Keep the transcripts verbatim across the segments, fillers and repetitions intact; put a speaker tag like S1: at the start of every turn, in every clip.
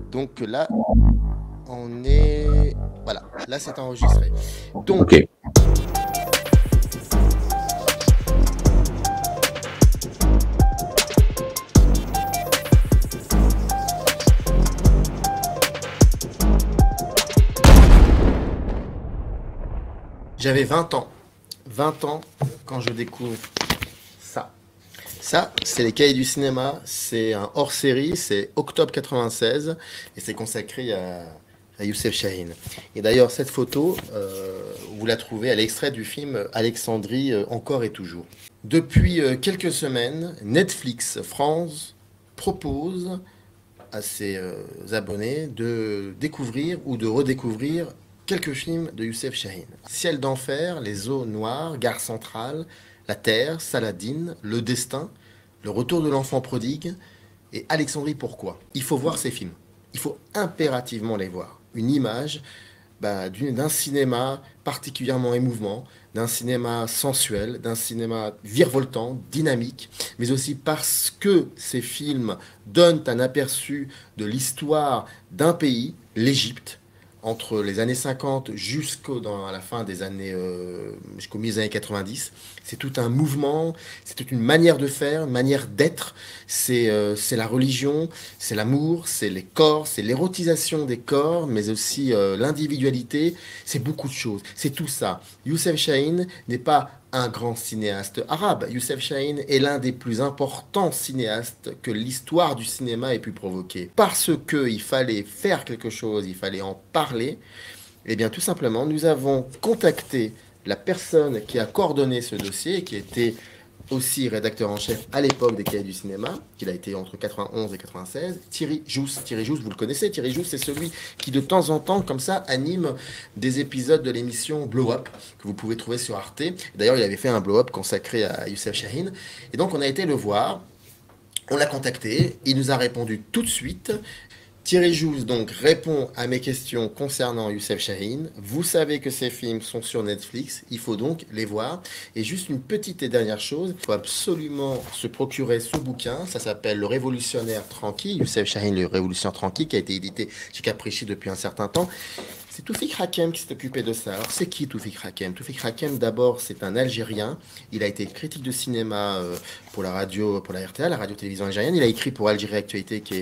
S1: Donc là, on est... Voilà, là c'est enregistré. Donc,
S2: Ok.
S1: j'avais vingt ans. vingt ans quand je découvre ça. Ça, c'est les Cahiers du cinéma. C'est un hors-série. C'est octobre quatre-vingt-seize. Et c'est consacré à, à Youssef Chahine. Et d'ailleurs, cette photo, euh, vous la trouvez à l'extrait du film Alexandrie, euh, encore et toujours. Depuis euh, quelques semaines, Netflix France propose à ses euh, abonnés de découvrir ou de redécouvrir quelques films de Youssef Chahine. Ciel d'enfer, Les eaux noires, Gare centrale, La Terre, Saladin, Le destin, Le retour de l'enfant prodigue et Alexandrie pourquoi. Il faut voir ces films. Il faut impérativement les voir. Une image bah, d'un cinéma particulièrement émouvant, d'un cinéma sensuel, d'un cinéma virevoltant, dynamique, mais aussi parce que ces films donnent un aperçu de l'histoire d'un pays, l'Égypte, entre les années cinquante jusqu'à la fin des années, euh, jusqu'au milieu des années quatre-vingt-dix. C'est tout un mouvement, c'est toute une manière de faire, une manière d'être. C'est euh, c'est la religion, c'est l'amour, c'est les corps, c'est l'érotisation des corps, mais aussi euh, l'individualité. C'est beaucoup de choses. C'est tout ça. Youssef Chahine n'est pas un grand cinéaste arabe. Youssef Chahine est l'un des plus importants cinéastes que l'histoire du cinéma ait pu provoquer. Parce qu'il fallait faire quelque chose, il fallait en parler, eh bien tout simplement, nous avons contacté la personne qui a coordonné ce dossier, qui était aussi rédacteur en chef à l'époque des Cahiers du cinéma, qu'il a été entre quatre-vingt-onze et quatre-vingt-seize, Thierry Jousse. Thierry Jousse, vous le connaissez, Thierry Jousse, c'est celui qui de temps en temps, comme ça, anime des épisodes de l'émission Blow Up, que vous pouvez trouver sur Arte. D'ailleurs, il avait fait un Blow Up consacré à Youssef Chahine. Et donc, on a été le voir, on l'a contacté, il nous a répondu tout de suite. Thierry Jousse donc répond à mes questions concernant Youssef Chahine. Vous savez que ces films sont sur Netflix, il faut donc les voir. Et juste une petite et dernière chose, il faut absolument se procurer ce bouquin. Ça s'appelle Le Révolutionnaire tranquille, Youssef Chahine, Le Révolutionnaire tranquille, qui a été édité chez Capricci depuis un certain temps. C'est Toufik Hakem qui s'est occupé de ça. Alors c'est qui Toufik Hakem? Toufik Hakem, d'abord, c'est un Algérien. Il a été critique de cinéma euh, pour la radio, pour la R T A, la radio-télévision algérienne. Il a écrit pour Algérie Actualité, qui est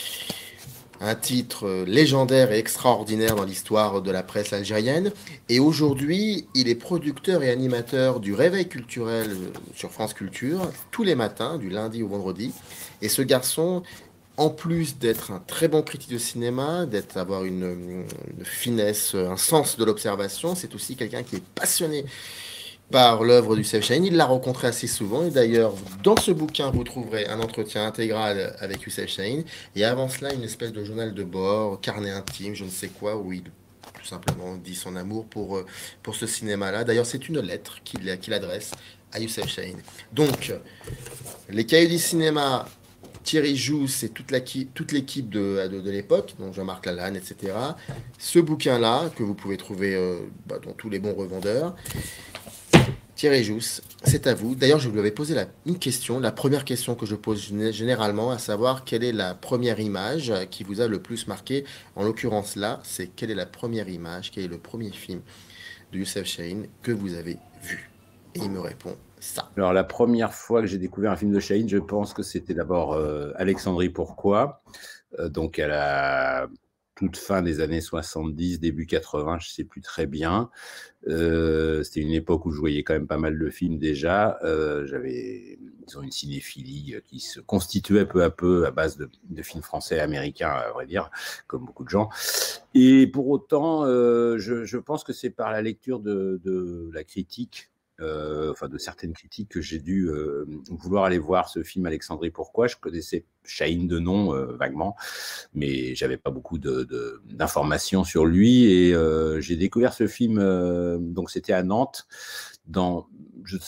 S1: un titre légendaire et extraordinaire dans l'histoire de la presse algérienne. Et aujourd'hui, il est producteur et animateur du Réveil culturel sur France Culture, tous les matins, du lundi au vendredi. Et ce garçon, en plus d'être un très bon critique de cinéma, d'être avoir une, une finesse, un sens de l'observation, c'est aussi quelqu'un qui est passionné par l'œuvre du Youssef Chahine. Il l'a rencontré assez souvent. Et d'ailleurs, dans ce bouquin, vous trouverez un entretien intégral avec Youssef Chahine. Et avant cela, une espèce de journal de bord, carnet intime, je ne sais quoi, où il tout simplement dit son amour pour, pour ce cinéma-là. D'ailleurs, c'est une lettre qu'il qu'il adresse à Youssef Chahine. Donc, les Cahiers du cinéma, Thierry Jousse et toute l'équipe de, de, de l'époque, donc Jean-Marc Lalanne, et cetera. Ce bouquin-là, que vous pouvez trouver euh, bah, dans tous les bons revendeurs. Thierry Jousse, c'est à vous. D'ailleurs, je vous avais posé la, une question, la première question que je pose généralement, à savoir quelle est la première image qui vous a le plus marqué. En l'occurrence là, c'est quelle est la première image, quel est le premier film de Youssef Chahine que vous avez vu? Et il me répond ça.
S2: Alors, la première fois que j'ai découvert un film de Chahine, je pense que c'était d'abord euh, Alexandrie pourquoi, euh, donc à la toute fin des années soixante-dix, début quatre-vingts, je ne sais plus très bien. Euh, c'était une époque où je voyais quand même pas mal de films déjà. Euh, j'avais, disons, une cinéphilie qui se constituait peu à peu à base de, de films français et américains, à vrai dire, comme beaucoup de gens. Et pour autant, euh, je, je pense que c'est par la lecture de, de la critique, Euh, enfin de certaines critiques, que j'ai dû euh, vouloir aller voir ce film Alexandrie pourquoi. Je connaissais Chahine de nom euh, vaguement, mais j'avais pas beaucoup de, de, d'informations sur lui, et euh, j'ai découvert ce film, euh, donc c'était à Nantes, dans, je ne saurais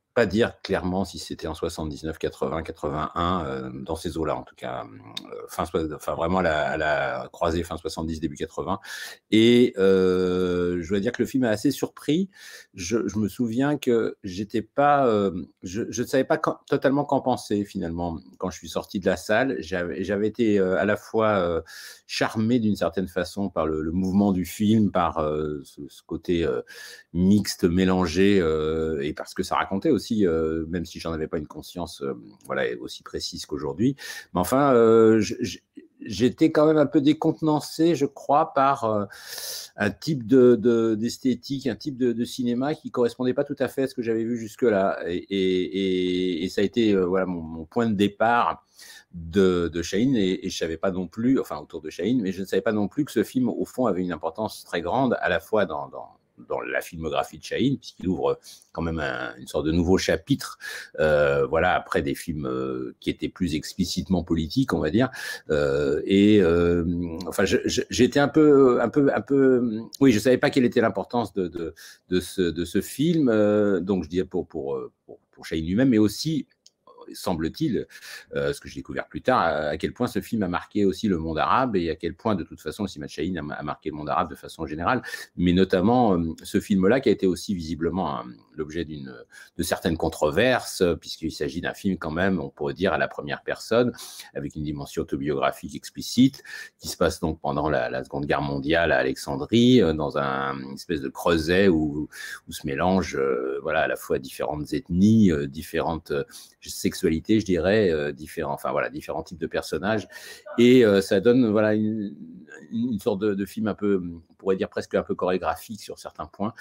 S2: pas dire clairement si c'était en soixante-dix-neuf, quatre-vingts, quatre-vingt-un, euh, dans ces eaux-là en tout cas, euh, fin, enfin vraiment à la, à la croisée fin soixante-dix, début quatre-vingts. Et euh, je dois dire que le film m'a assez surpris. Je, je me souviens que j'étais pas, euh, je, je ne savais pas quand, totalement qu'en penser finalement quand je suis sorti de la salle. J'avais, j'avais été euh, à la fois euh, charmé d'une certaine façon par le, le mouvement du film, par euh, ce, ce côté euh, mixte, mélangé, euh, et parce que ça racontait aussi, euh, même si j'en avais pas une conscience euh, voilà, aussi précise qu'aujourd'hui. Mais enfin, euh, j'étais quand même un peu décontenancé, je crois, par euh, un type de, de, d'esthétique, un type de, de cinéma qui correspondait pas tout à fait à ce que j'avais vu jusque-là. Et, et, et, et ça a été euh, voilà, mon, mon point de départ de, de Shahin, et, et je savais pas non plus, enfin autour de Shahin, mais je ne savais pas non plus que ce film, au fond, avait une importance très grande, à la fois dans, dans dans la filmographie de Shahin, puisqu'il ouvre quand même un, une sorte de nouveau chapitre, euh, voilà, après des films euh, qui étaient plus explicitement politiques, on va dire. Euh, et euh, enfin, je, je, j'étais un peu, un peu, un peu, oui, je savais pas quelle était l'importance de de, de ce de ce film. Euh, donc, je dis pour pour pour, pour Shahin lui-même, mais aussi, semble-t-il, euh, ce que j'ai découvert plus tard, à, à quel point ce film a marqué aussi le monde arabe, et à quel point, de toute façon, Simad Shahin a, a marqué le monde arabe de façon générale, mais notamment euh, ce film-là qui a été aussi visiblement hein, l'objet d'une, de certaines controverses, puisqu'il s'agit d'un film quand même, on pourrait dire, à la première personne, avec une dimension autobiographique explicite, qui se passe donc pendant la, la Seconde Guerre mondiale à Alexandrie, euh, dans un, une espèce de creuset où, où se mélangent euh, voilà, à la fois différentes ethnies, euh, différentes euh, sexualité, je dirais, euh, différents, enfin voilà, différents types de personnages, et euh, ça donne voilà une, une sorte de, de film un peu, on pourrait dire presque un peu chorégraphique sur certains points.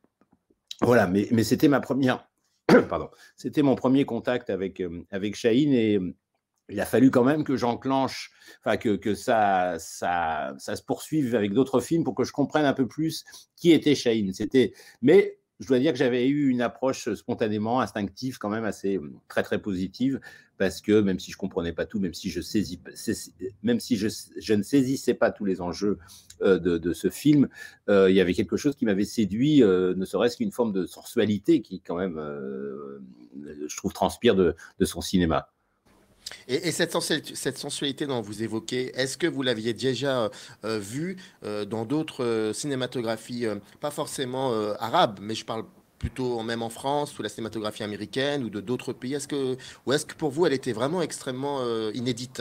S2: Voilà, mais, mais c'était ma première, pardon, c'était mon premier contact avec euh, avec Shahin, et il a fallu quand même que j'enclenche, enfin que que ça ça ça se poursuive avec d'autres films pour que je comprenne un peu plus qui était Shahin. C'était, mais je dois dire que j'avais eu une approche spontanément, instinctive, quand même assez très très positive, parce que même si je comprenais pas tout, même si je saisis, même si je, je ne saisissais pas tous les enjeux euh, de, de ce film, euh, il y avait quelque chose qui m'avait séduit, euh, ne serait-ce qu'une forme de sensualité qui quand même, euh, je trouve, transpire de, de son cinéma.
S1: Et, et cette, sensualité, cette sensualité dont vous évoquez, est-ce que vous l'aviez déjà euh, vue euh, dans d'autres euh, cinématographies, euh, pas forcément euh, arabes, mais je parle plutôt même en France, ou la cinématographie américaine, ou de d'autres pays. Est-ce que, ou est-ce que pour vous, elle était vraiment extrêmement euh, inédite?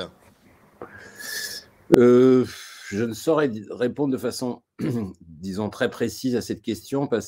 S2: euh, Je ne saurais répondre de façon, disons, très précise à cette question, parce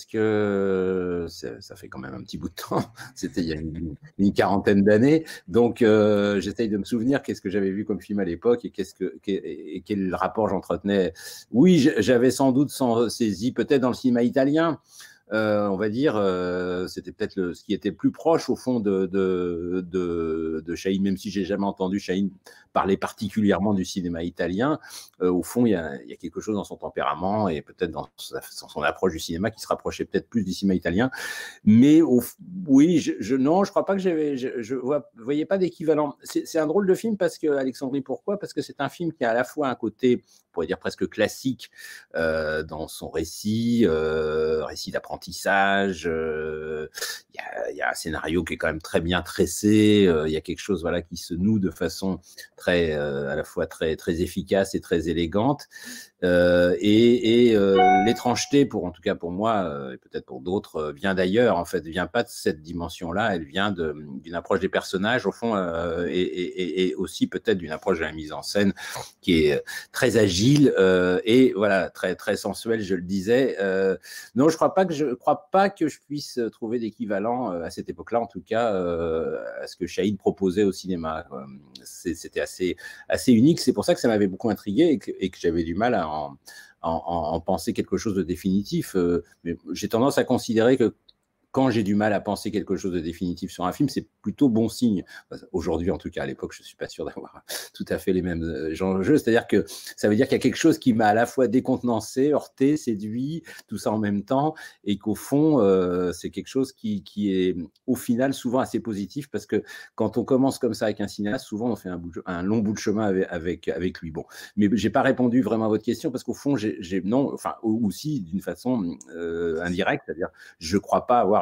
S2: que ça fait quand même un petit bout de temps. C'était il y a une, une quarantaine d'années. Donc, euh, j'essaye de me souvenir qu'est-ce que j'avais vu comme film à l'époque, et, qu'est-ce que, et quel rapport j'entretenais. Oui, j'avais sans doute saisi, peut-être dans le cinéma italien, Euh, on va dire, euh, c'était peut-être le, ce qui était plus proche au fond de, de, de, de Shahin, même si j'ai jamais entendu Shahin parler particulièrement du cinéma italien. Euh, au fond, il y, a, il y a quelque chose dans son tempérament, et peut-être dans, dans son approche du cinéma, qui se rapprochait peut-être plus du cinéma italien. Mais au, oui, je, je, non, je crois pas que j'avais, je, je vois, voyais pas d'équivalent. C'est un drôle de film, parce que, Alexandrie, pourquoi? Parce que c'est un film qui a à la fois un côté, on pourrait dire presque classique, euh, dans son récit, euh, récit d'apprentissage. Il euh, y, y a un scénario qui est quand même très bien tressé. Il euh, y a quelque chose, voilà, qui se noue de façon très, euh, à la fois très, très efficace et très élégante. Euh, et et euh, l'étrangeté, pour en tout cas pour moi, euh, et peut-être pour d'autres, euh, vient d'ailleurs. En fait, vient pas de cette dimension-là. Elle vient d'une approche des personnages, au fond, euh, et, et, et aussi peut-être d'une approche de la mise en scène qui est très agile euh, et voilà, très très sensuelle, je le disais. Euh, non, je crois pas que je crois pas que je puisse trouver d'équivalent euh, à cette époque-là, en tout cas, euh, à ce que Shahin proposait au cinéma. C'était assez assez unique. C'est pour ça que ça m'avait beaucoup intrigué, et que, et que j'avais du mal à en, en, en penser quelque chose de définitif. Euh, mais j'ai tendance à considérer que quand j'ai du mal à penser quelque chose de définitif sur un film, c'est plutôt bon signe. Aujourd'hui, en tout cas, à l'époque, je ne suis pas sûr d'avoir tout à fait les mêmes enjeux. C'est-à-dire que ça veut dire qu'il y a quelque chose qui m'a à la fois décontenancé, heurté, séduit, tout ça en même temps, et qu'au fond, euh, c'est quelque chose qui, qui est au final souvent assez positif, parce que quand on commence comme ça avec un cinéaste, souvent on fait un, bout de, un long bout de chemin avec, avec, avec lui. Bon, mais j'ai pas répondu vraiment à votre question, parce qu'au fond, j'ai non, enfin aussi d'une façon euh, indirecte, c'est-à-dire je crois pas avoir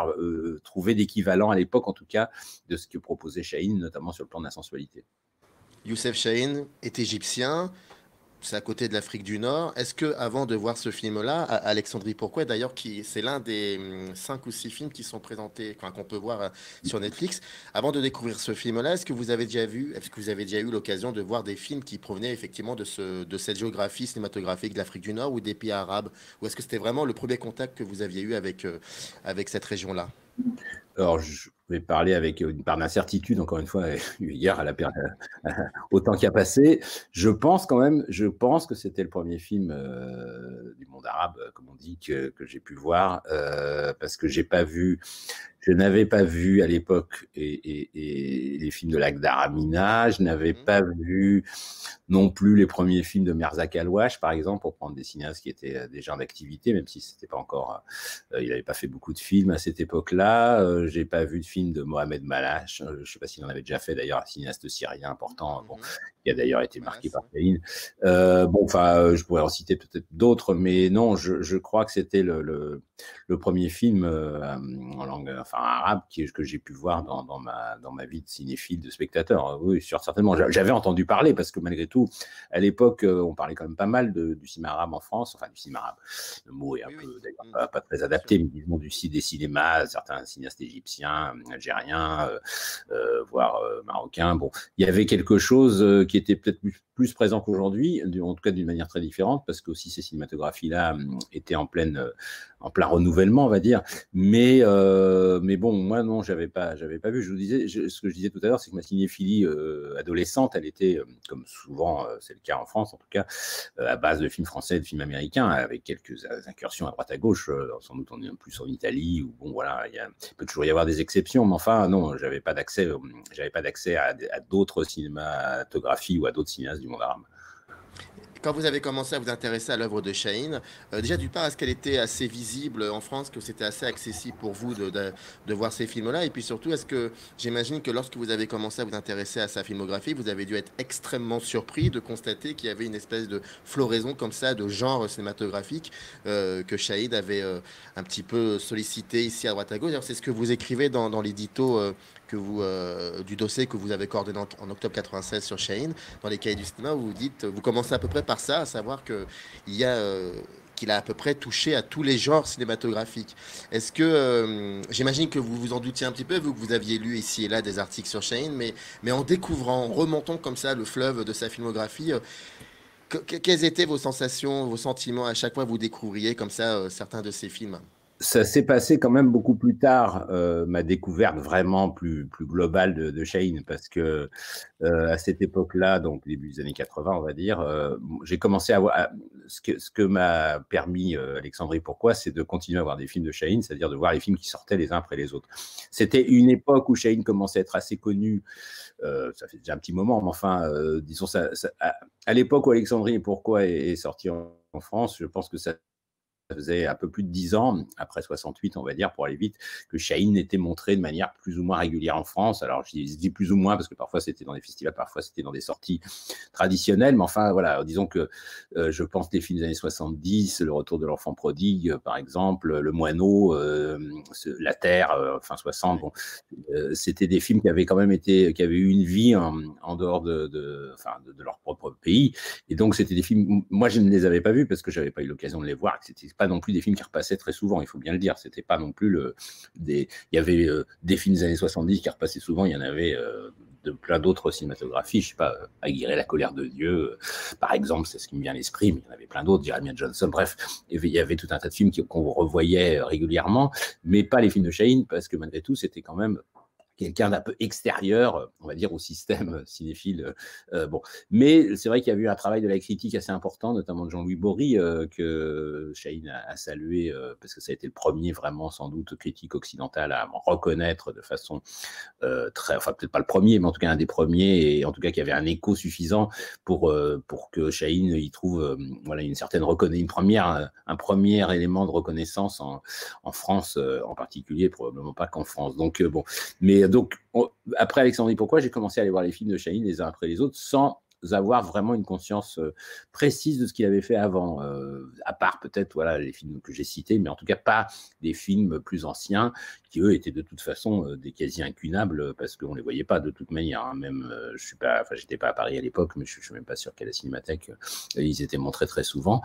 S2: avoir euh, trouvé d'équivalent à l'époque, en tout cas, de ce que proposait Chahine, notamment sur le plan de la sensualité.
S1: Youssef Chahine est égyptien. C'est à côté de l'Afrique du Nord. Est-ce que, avant de voir ce film-là, A- Alexandrie Pourquoi, d'ailleurs, qui c'est l'un des hum, cinq ou six films qui sont présentés, enfin, qu'on peut voir euh, sur Netflix. Avant de découvrir ce film-là, est-ce que vous avez déjà vu, est-ce que vous avez déjà eu l'occasion de voir des films qui provenaient effectivement de ce, de cette géographie cinématographique de l'Afrique du Nord ou des pays arabes? Ou est-ce que c'était vraiment le premier contact que vous aviez eu avec, euh, avec cette région-là?
S2: Alors, je vais parler avec une part d'incertitude, encore une fois, eu égard à la période, au temps qui a passé. Je pense quand même, je pense que c'était le premier film euh, du monde arabe, comme on dit, que, que j'ai pu voir, euh, parce que j'ai pas vu, je n'avais pas vu à l'époque et, et, et les films de Lakhdar Amina, je n'avais
S1: Mhm.
S2: pas vu non plus les premiers films de Mirza Kalouache, par exemple, pour prendre des cinéastes qui étaient déjà en activité, même si c'était pas encore, euh, il n'avait pas fait beaucoup de films à cette époque-là. Euh, j'ai pas vu de film de Mohamed Malache. Euh, je sais pas s'il en avait déjà fait d'ailleurs, un cinéaste syrien important, bon,
S1: Mhm.
S2: qui a d'ailleurs été marqué
S1: Malas,
S2: par
S1: ouais.
S2: Céline. Euh, bon, enfin, euh, je pourrais en citer peut-être d'autres, mais non, je, je crois que c'était le, le, le premier film euh, en langue, enfin arabe, qui, que j'ai pu voir dans, dans ma dans ma vie de cinéphile, de spectateur. Oui, sûr, certainement. J'avais entendu parler parce que malgré tout, à l'époque, euh, on parlait quand même pas mal de, du cinéma arabe en France, enfin du cinéma arabe. Le mot est un
S1: Oui, oui.
S2: peu d'ailleurs
S1: Mhm.
S2: pas, pas très
S1: Bien sûr.
S2: adapté, mais disons du des cinémas, certains cinéastes égyptiens, algériens, euh, euh, voire euh, marocains. Bon, il y avait quelque chose euh, qui était peut-être plus, plus présent qu'aujourd'hui, en tout cas d'une manière très différente, parce que aussi ces cinématographies-là euh, étaient en pleine, euh, en plein renouvellement, on va dire. Mais, euh, mais bon, moi non, j'avais pas, j'avais pas vu. Je vous disais, je, ce que je disais tout à l'heure, c'est que ma cinéphilie euh, adolescente, elle était, euh, comme souvent euh, c'est le cas en France en tout cas, euh, à base de films français, de films américains, avec quelques incursions à droite à gauche. Euh, sans doute on est plus en Italie ou bon voilà, il, y a, il peut toujours y avoir des exceptions, mais enfin non, j'avais pas d'accès, euh, j'avais pas d'accès à, à d'autres cinématographies ou à d'autres cinéastes du monde arabe.
S1: Quand vous avez commencé à vous intéresser à l'œuvre de Chahine, euh, déjà d'une part, est-ce qu'elle était assez visible en France, que c'était assez accessible pour vous de, de, de voir ces films-là? Et puis surtout, est-ce que j'imagine que lorsque vous avez commencé à vous intéresser à sa filmographie, vous avez dû être extrêmement surpris de constater qu'il y avait une espèce de floraison comme ça de genre cinématographique euh, que Chahine avait euh, un petit peu sollicité ici à droite à gauche. Alors, c'est ce que vous écrivez dans, dans l'édito euh, que vous, euh, du dossier que vous avez coordonné en, en octobre quatre-vingt-seize sur Chahine, dans les cahiers du cinéma, où vous dites, vous commencez à peu près par ça, à savoir que il y a euh, qu'il a à peu près touché à tous les genres cinématographiques. Est-ce que, euh, j'imagine que vous vous en doutiez un petit peu, vu que vous aviez lu ici et là des articles sur Shane, mais, mais en découvrant, en remontant comme ça le fleuve de sa filmographie, euh, que- que- quelles étaient vos sensations, vos sentiments à chaque fois que vous découvriez comme ça euh, certains de ces films?
S2: Ça s'est passé quand même beaucoup plus tard, euh, ma découverte vraiment plus, plus globale de, de Chahine, parce que euh, à cette époque-là, donc début des années quatre-vingts, on va dire, euh, j'ai commencé à voir, à, ce que, ce que m'a permis euh, Alexandrie Pourquoi, c'est de continuer à voir des films de Chahine, c'est-à-dire de voir les films qui sortaient les uns après les autres. C'était une époque où Chahine commençait à être assez connu, euh, ça fait déjà un petit moment, mais enfin, euh, disons, ça, ça, à, à l'époque où Alexandrie Pourquoi est, est sorti en, en France, je pense que ça ça faisait un peu plus de dix ans, après soixante-huit, on va dire, pour aller vite, que Chahine était montré de manière plus ou moins régulière en France. Alors, je dis plus ou moins parce que parfois c'était dans des festivals, parfois c'était dans des sorties traditionnelles. Mais enfin, voilà, disons que euh, je pense les films des années soixante-dix, Le Retour de l'enfant prodigue, euh, par exemple, Le Moineau, euh, La Terre, euh, fin soixante.
S1: Ouais.
S2: Bon, euh, c'était des films qui avaient quand même été, qui avaient eu une vie en, en dehors de, de, enfin, de, de leur propre pays. Et donc, c'était des films, moi, je ne les avais pas vus parce que je n'avais pas eu l'occasion de les voir. C'était pas non plus des films qui repassaient très souvent, il faut bien le dire. C'était pas non plus le, des, il y avait euh, des films des années soixante-dix qui repassaient souvent, il y en avait euh, de plein d'autres cinématographies, je sais pas, euh, Aguirre, La colère de Dieu, euh, par exemple, c'est ce qui me vient à l'esprit, mais il y en avait plein d'autres, Jeremiah Johnson, bref, il y avait tout un tas de films qu'on revoyait régulièrement, mais pas les films de Chahine, parce que malgré tout, c'était quand même quelqu'un d'un peu extérieur, on va dire, au système cinéphile. Euh, bon. Mais c'est vrai qu'il y a eu un travail de la critique assez important, notamment de Jean-Louis Bory, euh, que Chahine a, a salué, euh, parce que ça a été le premier, vraiment, sans doute, critique occidental à reconnaître de façon euh, très, enfin, peut-être pas le premier, mais en tout cas un des premiers, et en tout cas qui avait un écho suffisant pour, euh, pour que Chahine y trouve euh, voilà, une certaine reconnaissance, une première, un premier élément de reconnaissance en, en France, euh, en particulier, probablement pas qu'en France. Donc, euh, bon. Mais donc, on, après Alexandrie Pourquoi, j'ai commencé à aller voir les films de Chahine les uns après les autres sans avoir vraiment une conscience euh, précise de ce qu'il avait fait avant, euh, à part peut-être voilà, les films que j'ai cités, mais en tout cas pas des films plus anciens qui, eux, étaient de toute façon euh, des quasi incunables parce qu'on ne les voyait pas de toute manière. Hein. Même, euh, je suis pas, enfin, j'étais pas à Paris à l'époque, mais je ne suis même pas sûr qu'à la Cinémathèque, euh, ils étaient montrés très souvent.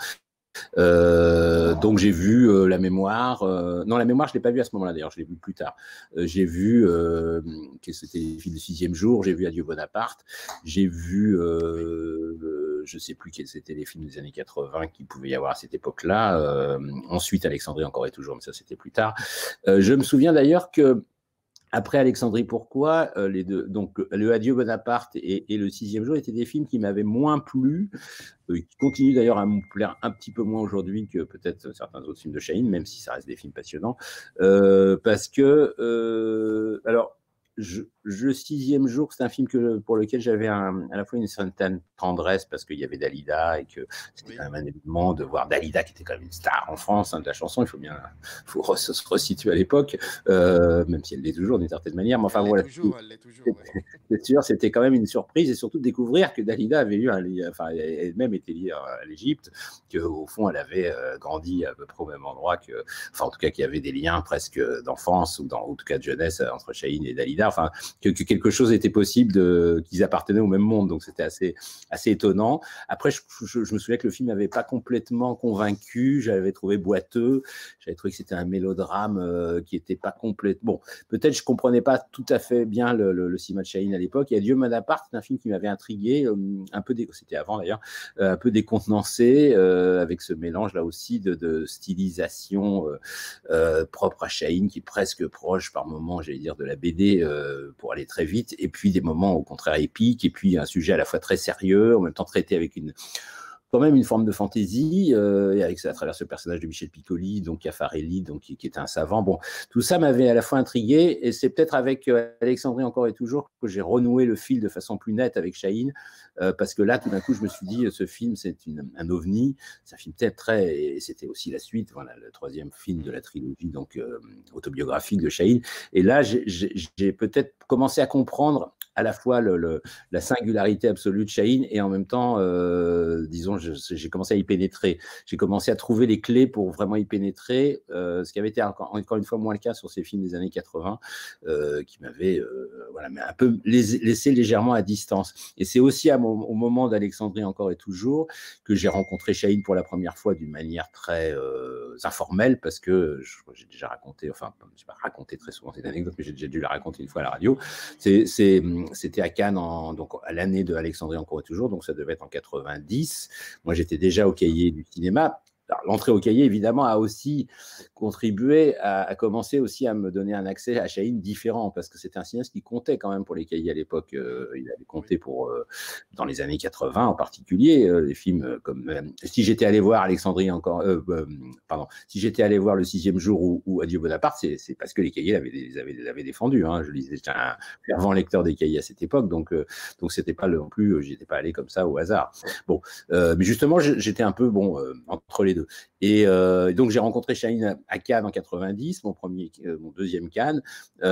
S2: Euh, donc j'ai vu euh, La Mémoire. Euh, non, La Mémoire, je l'ai pas vu à ce moment-là. D'ailleurs, je l'ai vu plus tard. Euh, j'ai vu euh, que c'était le film du sixième jour. J'ai vu Adieu Bonaparte. J'ai vu, euh, euh, je sais plus quels étaient les films des années quatre-vingts qu'il pouvait y avoir à cette époque-là. Euh, ensuite, Alexandrie encore et toujours, mais ça c'était plus tard. Euh, je me souviens d'ailleurs que après Alexandrie, pourquoi euh, les deux, donc le Adieu Bonaparte et, et le sixième jour étaient des films qui m'avaient moins plu, euh, qui continuent d'ailleurs à me plaire un petit peu moins aujourd'hui que peut-être certains autres films de Chahine, même si ça reste des films passionnants, euh, parce que euh, alors je, je sixième jour, c'est un film que, pour lequel j'avais un, à la fois une certaine tendresse parce qu'il y avait Dalida et que c'était oui. quand même un événement de voir Dalida qui était quand même une star en France hein, de la chanson. Il faut bien faut re, se resituer à l'époque, euh, même si elle l'est toujours d'une certaine manière. Mais enfin
S1: elle
S2: voilà,
S1: toujours, elle l'est toujours. Ouais.
S2: C'est sûr, c'était quand même une surprise et surtout de découvrir que Dalida avait eu un, enfin elle-même était liée à l'Égypte, qu'au fond elle avait euh, grandi à peu près au même endroit que, enfin en tout cas qu'il y avait des liens presque d'enfance ou dans, en tout cas de jeunesse entre Chahine et Dalida. Enfin, que, que quelque chose était possible, de, qu'ils appartenaient au même monde. Donc, c'était assez, assez étonnant. Après, je, je, je me souviens que le film n'avait pas complètement convaincu. J'avais trouvé boiteux. J'avais trouvé que c'était un mélodrame euh, qui n'était pas complètement... Bon, peut-être je ne comprenais pas tout à fait bien le, le, le cinéma de Chahine à l'époque. Et Adieu Bonaparte, c'est un film qui m'avait intrigué, euh, un peu, dé... c'était avant d'ailleurs, euh, un peu décontenancé, euh, avec ce mélange là aussi de, de stylisation euh, euh, propre à Chahine, qui est presque proche par moments, j'allais dire, de la B D, euh, pour aller très vite, et puis des moments au contraire épiques, et puis un sujet à la fois très sérieux, en même temps traité avec une quand même une forme de fantaisie, euh, et avec à travers ce personnage de Michel Piccoli, donc Caffarelli, donc qui, qui était un savant. Bon, tout ça m'avait à la fois intrigué, et c'est peut-être avec euh, Alexandrie encore et toujours que j'ai renoué le fil de façon plus nette avec Chahine, euh, parce que là, tout d'un coup, je me suis dit, ce film, c'est une, un ovni, c'est un film peut-être très, et c'était aussi la suite, voilà, le troisième film de la trilogie, donc euh, autobiographique de Chahine. Et là, j'ai, j'ai, j'ai peut-être commencé à comprendre à la fois le, le, la singularité absolue de Chahine et en même temps, euh, disons, je, j'ai commencé à y pénétrer. J'ai commencé à trouver les clés pour vraiment y pénétrer, euh, ce qui avait été encore, encore une fois moins le cas sur ces films des années quatre-vingts, euh, qui m'avaient euh, voilà, mais un peu laissé légèrement à distance. Et c'est aussi à mon, au moment d'Alexandrie encore et toujours que j'ai rencontré Chahine pour la première fois d'une manière très euh, informelle, parce que je, j'ai déjà raconté, enfin, je n'ai pas raconté très souvent cette anecdote, mais j'ai déjà dû la raconter une fois à la radio. C'est, c'est, c'était à Cannes, en, donc à l'année de Alexandrie encore et toujours, donc ça devait être en quatre-vingt-dix. Moi, j'étais déjà au cahier du cinéma. Alors, l'entrée au cahier, évidemment, a aussi contribué à, à commencer aussi à me donner un accès à Chahine différent, parce que c'était un cinéaste qui comptait quand même pour les cahiers à l'époque. Euh, il avait compté pour, euh, dans les années quatre-vingts en particulier, euh, les films comme... Euh, si j'étais allé voir Alexandrie encore... Euh, euh, pardon. Si j'étais allé voir Le sixième jour ou, ou Adieu Bonaparte, c'est, c'est parce que les cahiers l'avaient, les avaient, les avaient défendus. Hein. Je lisais, j'étais un fervent lecteur des cahiers à cette époque, donc, euh, donc c'était pas non plus... Euh, j'étais pas allé comme ça au hasard. Bon, euh, mais justement, j'étais un peu, bon, euh, entre les deux. Et euh, donc j'ai rencontré Chahine à Cannes en quatre-vingt-dix, mon premier, euh, mon deuxième Cannes,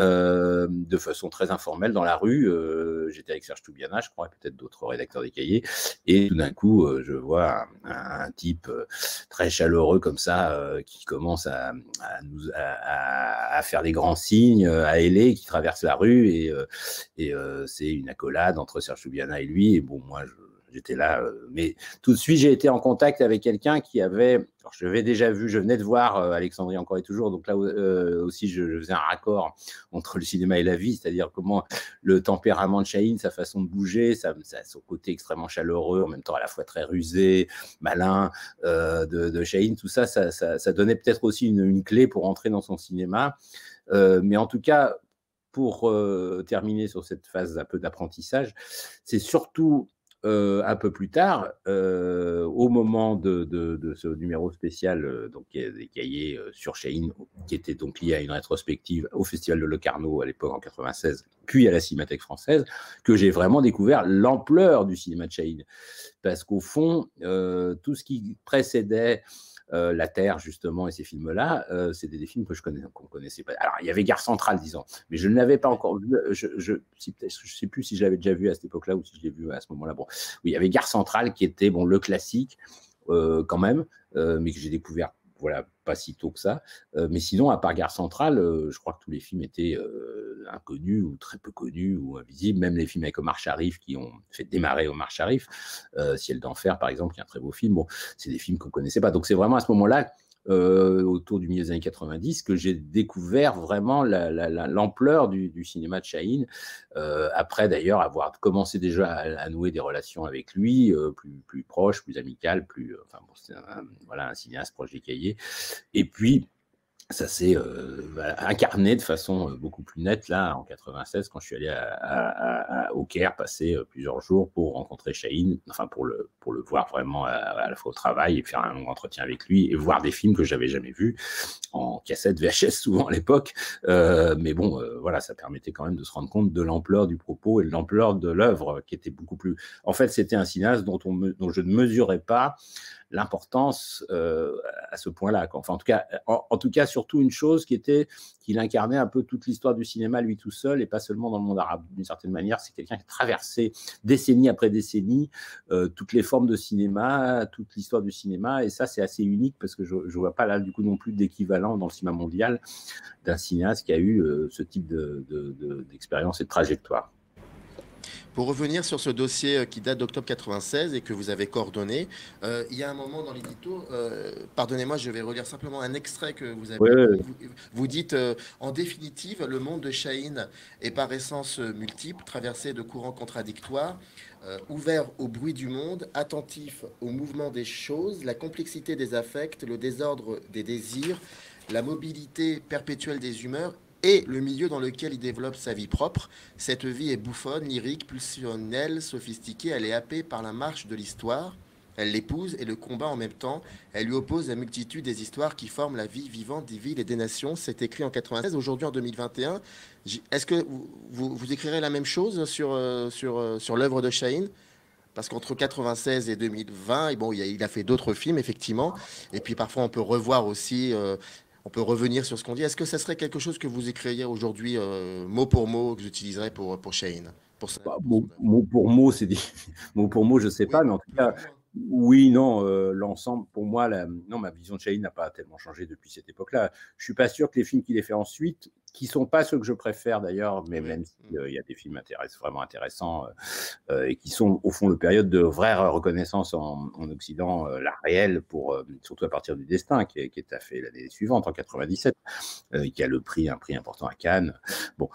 S2: euh, de façon très informelle dans la rue. Euh, j'étais avec Serge Toubiana, je crois, et peut-être d'autres rédacteurs des cahiers. Et tout d'un coup, euh, je vois un, un type euh, très chaleureux comme ça, euh, qui commence à, à, nous, à, à faire des grands signes, à héler, qui traverse la rue, et, euh, et euh, c'est une accolade entre Serge Toubiana et lui. Et bon, moi, je J'étais là, euh, mais tout de suite, j'ai été en contact avec quelqu'un qui avait... Alors, je l'avais déjà vu, je venais de voir euh, Alexandrie encore et toujours, donc là euh, aussi, je, je faisais un raccord entre le cinéma et la vie, c'est-à-dire comment le tempérament de Chahine, sa façon de bouger, sa, sa, son côté extrêmement chaleureux, en même temps à la fois très rusé, malin, euh, de, de Chahine, tout ça, ça, ça, ça donnait peut-être aussi une, une clé pour entrer dans son cinéma. Euh, mais en tout cas, pour euh, terminer sur cette phase un peu d'apprentissage, c'est surtout... Euh, un peu plus tard, euh, au moment de, de, de ce numéro spécial, euh, donc des cahiers euh, sur Chahine, qui était donc lié à une rétrospective au Festival de Locarno à l'époque en quatre-vingt-seize, puis à la Cinémathèque française, que j'ai vraiment découvert l'ampleur du cinéma de Chahine. Parce qu'au fond, euh, tout ce qui précédait euh, La Terre, justement, et ces films-là, euh, c'était des films que je connais, qu'on connaissait pas. Alors, il y avait Gare Centrale, disons, mais je ne l'avais pas encore vu. Je, je, si, je sais plus si je l'avais déjà vu à cette époque-là ou si je l'ai vu à ce moment-là. Bon, oui, il y avait Gare Centrale qui était bon le classique euh, quand même, euh, mais que j'ai découvert. Voilà, pas si tôt que ça. Euh, mais sinon, à part Gare Centrale, euh, je crois que tous les films étaient euh, inconnus ou très peu connus ou invisibles. Même les films avec Omar Sharif qui ont fait démarrer Omar Sharif, euh, Ciel d'enfer, par exemple, qui est un très beau film. Bon, c'est des films qu'on ne connaissait pas. Donc, c'est vraiment à ce moment-là, euh, autour du milieu des années quatre-vingt-dix, que j'ai découvert vraiment la, la, la, l'ampleur du, du cinéma de Chahine. Euh, après, d'ailleurs, avoir commencé déjà à, à nouer des relations avec lui, euh, plus, plus proches, plus amicales, plus, euh, enfin, bon, c'est un, voilà, un cinéaste proche des cahiers. Et puis, ça s'est euh, incarné de façon beaucoup plus nette là en quatre-vingt-seize quand je suis allé à, à, à, au Caire passer plusieurs jours pour rencontrer Chahine, enfin pour le pour le voir vraiment à, à la fois au travail et faire un long entretien avec lui et voir des films que j'avais jamais vus en cassette V H S souvent à l'époque, euh, mais bon euh, voilà, ça permettait quand même de se rendre compte de l'ampleur du propos et de l'ampleur de l'œuvre qui était beaucoup plus. En fait, c'était un cinéaste dont on me... dont je ne mesurais pas l'importance euh, à ce point-là. Enfin, en tout cas, en, en tout cas, surtout une chose qui était qu'il incarnait un peu toute l'histoire du cinéma lui tout seul et pas seulement dans le monde arabe. D'une certaine manière, c'est quelqu'un qui a traversé décennie après décennie euh, toutes les formes de cinéma, toute l'histoire du cinéma, et ça, c'est assez unique parce que je ne vois pas là du coup non plus d'équivalent dans le cinéma mondial d'un cinéaste qui a eu euh, ce type de, de, de, d'expérience et de trajectoire.
S1: Pour revenir sur ce dossier qui date d'octobre quatre-vingt-seize et que vous avez coordonné, euh, il y a un moment dans l'édito, euh, pardonnez-moi, je vais relire simplement un extrait que vous avez.
S2: Ouais, ouais, ouais.
S1: Vous, vous dites, euh, en définitive, le monde de Chahine est par essence multiple, traversé de courants contradictoires, euh, ouvert au bruit du monde, attentif au mouvement des choses, la complexité des affects, le désordre des désirs, la mobilité perpétuelle des humeurs et le milieu dans lequel il développe sa vie propre. Cette vie est bouffonne, lyrique, pulsionnelle, sophistiquée, elle est happée par la marche de l'histoire, elle l'épouse et le combat en même temps, elle lui oppose la multitude des histoires qui forment la vie vivante des villes et des nations. C'est écrit en quatre-vingt-seize, aujourd'hui en deux mille vingt et un. Est-ce que vous, vous, vous écrirez la même chose sur, euh, sur, euh, sur l'œuvre de Chahine? Parce qu'entre quatre-vingt-seize et deux mille vingt, et bon, il a, il a fait d'autres films, effectivement. Et puis parfois, on peut revoir aussi... Euh, on peut revenir sur ce qu'on dit. Est-ce que ça serait quelque chose que vous écririez aujourd'hui, euh, mot pour mot, que j'utiliserais pour, pour Chahine pour son,
S2: Bah,
S1: pour
S2: mot,
S1: son œuvre?
S2: mot pour mot, c'est dit. Mot pour mot, je sais
S1: Oui,
S2: pas, mais en tout
S1: plus
S2: cas,
S1: ou moins.
S2: oui, non, euh, l'ensemble, pour moi, la, non, ma vision de Chahine n'a pas tellement changé depuis cette époque-là. Je suis pas sûr que les films qu'il ait fait ensuite, qui sont pas ceux que je préfère d'ailleurs, mais
S1: Oui.
S2: même s'il euh, y a des films intéressants, vraiment intéressants euh, et qui sont au fond le période de vraie reconnaissance en, en Occident, euh, la réelle, pour euh, surtout à partir du Destin, qui est, qui est à fait l'année suivante, en quatre-vingt-dix-sept, euh, qui a le prix, un prix important à Cannes. Bon,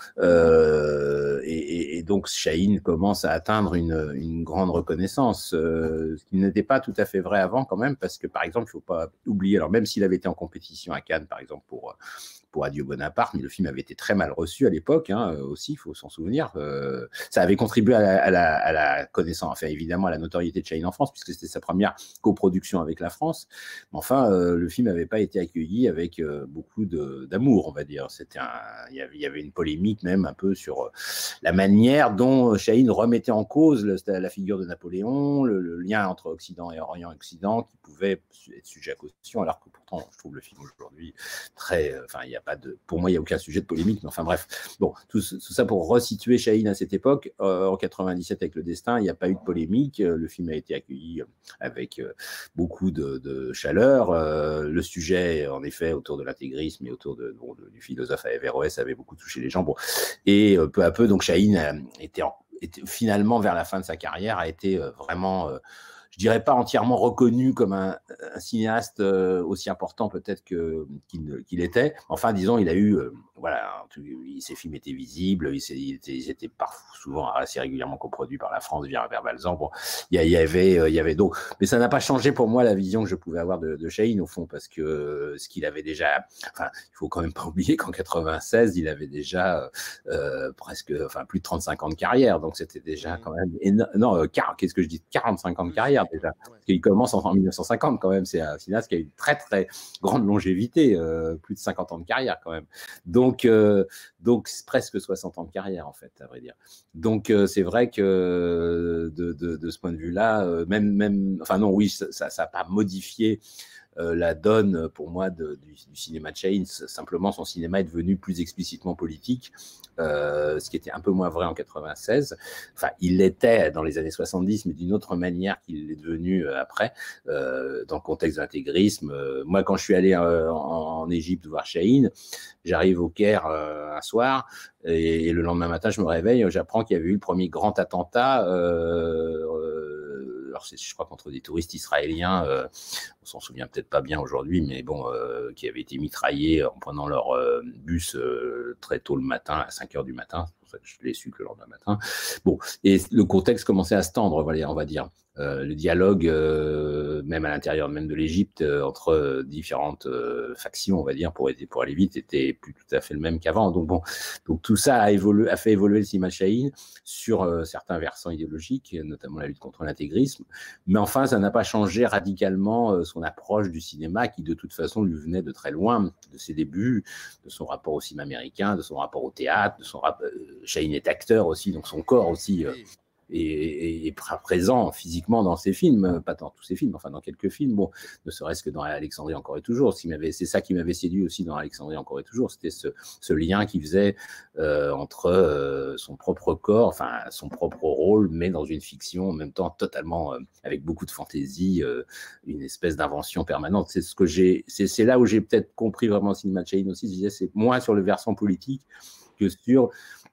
S2: euh, et, et donc Chahine commence à atteindre une, une grande reconnaissance, euh, ce qui n'était pas tout à fait vrai avant quand même, parce que par exemple, il ne faut pas oublier, alors même s'il avait été en compétition à Cannes, par exemple, pour pour Adieu Bonaparte, mais le film avait été très mal reçu à l'époque, hein, aussi, il faut s'en souvenir. Euh, ça avait contribué à la, à la, à la connaissance, enfin évidemment à la notoriété de Chahine en France, puisque c'était sa première coproduction avec la France. Mais enfin, euh, le film n'avait pas été accueilli avec euh, beaucoup de, d'amour, on va dire. C'était un, il y avait, il y avait une polémique même un peu sur euh, la manière dont Chahine remettait en cause le, la figure de Napoléon, le, le lien entre Occident et Orient et Occident, qui pouvait être sujet à caution, alors que pourtant, je trouve le film aujourd'hui très, enfin, il y a pas de, pour moi, il n'y a aucun sujet de polémique, mais enfin bref. Bon, tout, tout ça pour resituer Chahine à cette époque. Euh, en quatre-vingt-dix-sept, avec Le Destin, il n'y a pas eu de polémique. Le film a été accueilli avec euh, beaucoup de, de chaleur. Euh, le sujet, en effet, autour de l'intégrisme et autour de, bon, de, du philosophe Averroès avait beaucoup touché les gens. Bon, et euh, peu à peu, donc Chahine était, en, était finalement vers la fin de sa carrière, a été euh, vraiment euh, je dirais pas entièrement reconnu comme un, un cinéaste euh, aussi important peut-être que qu'il, qu'il était. Enfin, disons, il a eu, euh, voilà, tout, ses films étaient visibles, ils, ils étaient, ils étaient parfois, souvent assez régulièrement coproduits par la France via vers Balzan. Bon, il y, y avait, euh, il y avait donc, mais ça n'a pas changé pour moi la vision que je pouvais avoir de, de Chahine au fond, parce que euh, ce qu'il avait déjà, enfin, il faut quand même pas oublier qu'en quatre-vingt-seize, il avait déjà euh, presque, enfin, plus de trente-cinq ans de carrière, donc c'était déjà quand même énorme. Non, euh, qu'est-ce que je dis, quarante-cinq ans de carrière déjà. Parce qu'il commence en mille neuf cent cinquante quand même. C'est un cinéaste qui a une très très grande longévité, euh, plus de cinquante ans de carrière quand même. Donc, euh, donc presque soixante ans de carrière en fait, à vrai dire. Donc euh, c'est vrai que de, de, de ce point de vue-là, euh, même, même, enfin non, oui, ça n'a pas modifié euh, la donne pour moi de, du, du cinéma de Chahine. Simplement, son cinéma est devenu plus explicitement politique, euh, ce qui était un peu moins vrai en quatre-vingt-seize. Enfin, il l'était dans les années soixante-dix, mais d'une autre manière qu'il est devenu après, euh, dans le contexte de l'intégrisme. Euh, moi, quand je suis allé euh, en, en Égypte voir Chahine, j'arrive au Caire euh, un soir, et, et le lendemain matin, je me réveille, j'apprends qu'il y avait eu le premier grand attentat, euh, euh, alors c'est, je crois, contre des touristes israéliens, euh, on s'en souvient peut-être pas bien aujourd'hui, mais bon, euh, qui avaient été mitraillés en prenant leur euh, bus euh, très tôt le matin, à cinq heures du matin. C'est pour ça que je l'ai su que le lendemain matin. Bon, et le contexte commençait à se tendre, voilà, on va dire. Euh, le dialogue, euh, même à l'intérieur même de l'Égypte, euh, entre euh, différentes euh, factions, on va dire, pour, pour aller vite, était plus tout à fait le même qu'avant. Donc bon, donc tout ça a, évolué, a fait évoluer le cinéma de Chahine sur euh, certains versants idéologiques, notamment la lutte contre l'intégrisme. Mais enfin, ça n'a pas changé radicalement euh, son approche du cinéma, qui de toute façon lui venait de très loin, de ses débuts, de son rapport au cinéma américain, de son rapport au théâtre, de son rapport. Euh, Chahine est acteur aussi, donc son corps aussi. Euh, Et, et, et présent physiquement dans ses films, pas dans tous ses films, enfin dans quelques films, bon, ne serait-ce que dans Alexandrie encore et toujours. C'est ça qui m'avait séduit aussi dans Alexandrie encore et toujours, c'était ce, ce lien qu'il faisait euh, entre euh, son propre corps, enfin son propre rôle, mais dans une fiction en même temps totalement, euh, avec beaucoup de fantaisie, euh, une espèce d'invention permanente. C'est ce que j'ai, c'est là où j'ai peut-être compris vraiment le cinéma de Chahine aussi. Je disais, c'est moins sur le versant politique que sur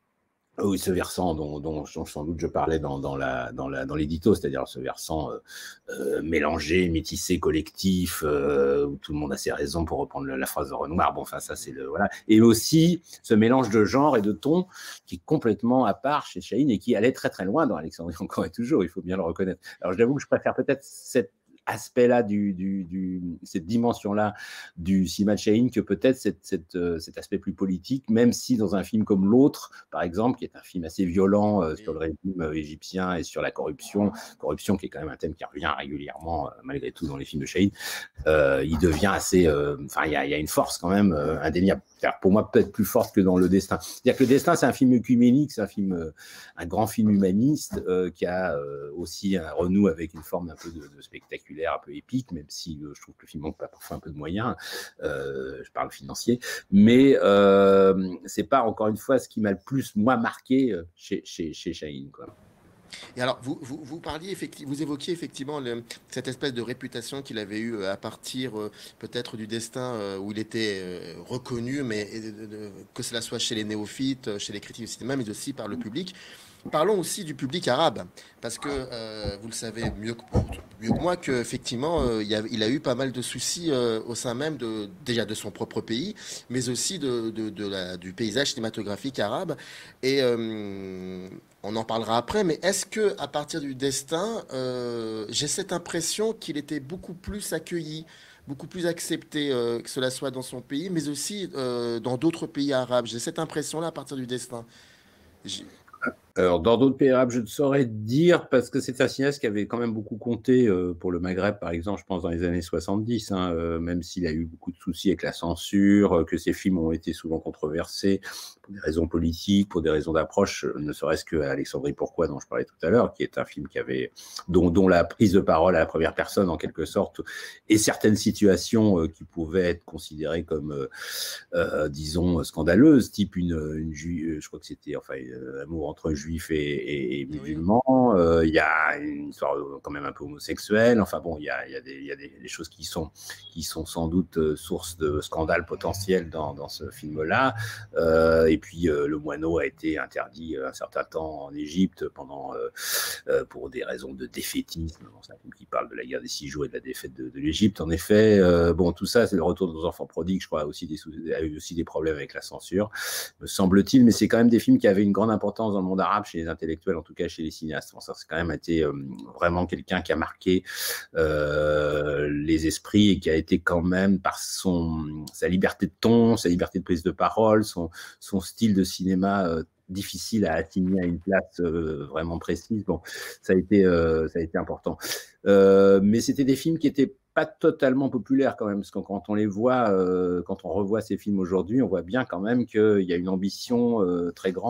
S2: oui, ce versant dont, dont, dont sans doute je parlais dans, dans la, dans la, dans l'édito, c'est-à-dire ce versant euh, euh, mélangé, métissé, collectif, euh, où tout le monde a ses raisons, pour reprendre la, la phrase de Renoir. Bon, enfin, ça, c'est le, voilà. Et aussi ce mélange de genre et de ton qui est complètement à part chez Chahine et qui allait très, très loin dans Alexandrie encore et toujours, il faut bien le reconnaître. Alors, j'avoue que je préfère peut-être cette aspect-là, du, du, du, cette dimension-là du cinéma de Chahine que peut-être cette, cette, euh, cet aspect plus politique, même si dans un film comme L'Autre, par exemple, qui est un film assez violent euh, sur le régime euh, égyptien et sur la corruption, corruption qui est quand même un thème qui revient régulièrement, euh, malgré tout, dans les films de Chahine, euh, il devient assez... Enfin, il y, y a une force quand même euh, indéniable. Pour moi, peut-être plus forte que dans Le Destin. C'est-à-dire que Le Destin, c'est un film œcuménique, c'est un film, euh, un grand film humaniste euh, qui a euh, aussi un renou avec une forme un peu de, de spectaculaire, un peu épique, même si euh, je trouve que le film manque parfois un peu de moyens. Euh, je parle financier, mais euh, c'est pas, encore une fois, ce qui m'a le plus moi marqué euh, chez chez chez Chahine, quoi.
S1: Et alors, vous, vous, vous parliez effectivement, vous évoquiez effectivement le, cette espèce de réputation qu'il avait eue à partir euh, peut-être du Destin euh, où il était euh, reconnu, mais de, de, de, que cela soit chez les néophytes, chez les critiques du cinéma, mais aussi par le public. Parlons aussi du public arabe, parce que euh, vous le savez mieux que, mieux que moi qu'effectivement, euh, il, a, il a eu pas mal de soucis euh, au sein même de, déjà de son propre pays, mais aussi de, de, de la, du paysage cinématographique arabe. Et euh, on en parlera après, mais est-ce que à partir du Destin, euh, j'ai cette impression qu'il était beaucoup plus accueilli, beaucoup plus accepté, euh, que cela soit dans son pays, mais aussi euh, dans d'autres pays arabes. J'ai cette impression-là à partir du Destin. J'ai-
S2: Alors, dans d'autres pays arabes, je ne saurais dire, parce que c'est un cinéaste qui avait quand même beaucoup compté euh, pour le Maghreb, par exemple, je pense, dans les années soixante-dix, hein, euh, même s'il a eu beaucoup de soucis avec la censure, euh, que ses films ont été souvent controversés pour des raisons politiques, pour des raisons d'approche, ne serait-ce que Alexandrie Pourquoi, dont je parlais tout à l'heure, qui est un film qui avait, dont, dont la prise de parole à la première personne, en quelque sorte, et certaines situations euh, qui pouvaient être considérées comme, euh, euh, disons, scandaleuses, type une, une ju- je crois que c'était, enfin, euh, amour entre juifs et, et, et musulmans, euh, il y a une histoire quand même un peu homosexuelle, enfin bon, il y a, il y a, des, il y a des, des choses qui sont, qui sont sans doute source de scandales potentiels dans, dans ce film-là, euh, et puis euh, Le Moineau a été interdit un certain temps en Égypte pendant, euh, euh, pour des raisons de défaitisme. Bon, c'est un film qui parle de la guerre des six jours et de la défaite de, de l'Égypte, en effet. Euh, bon, tout ça, c'est le retour de nos enfants prodigues, je crois, aussi des, a eu aussi des problèmes avec la censure, me semble-t-il, mais c'est quand même des films qui avaient une grande importance dans le monde arabe, chez les intellectuels, en tout cas chez les cinéastes. Bon, ça, c'est quand même été euh, vraiment quelqu'un qui a marqué euh, les esprits et qui a été quand même, par son, sa liberté de ton, sa liberté de prise de parole, son, son style de cinéma euh, difficile à assigner à une place euh, vraiment précise. Bon, ça a été, euh, ça a été important. Euh, mais c'était des films qui étaient pas totalement populaires quand même, parce que quand on les voit, euh, quand on revoit ces films aujourd'hui, on voit bien quand même qu'il y a une ambition euh, très grande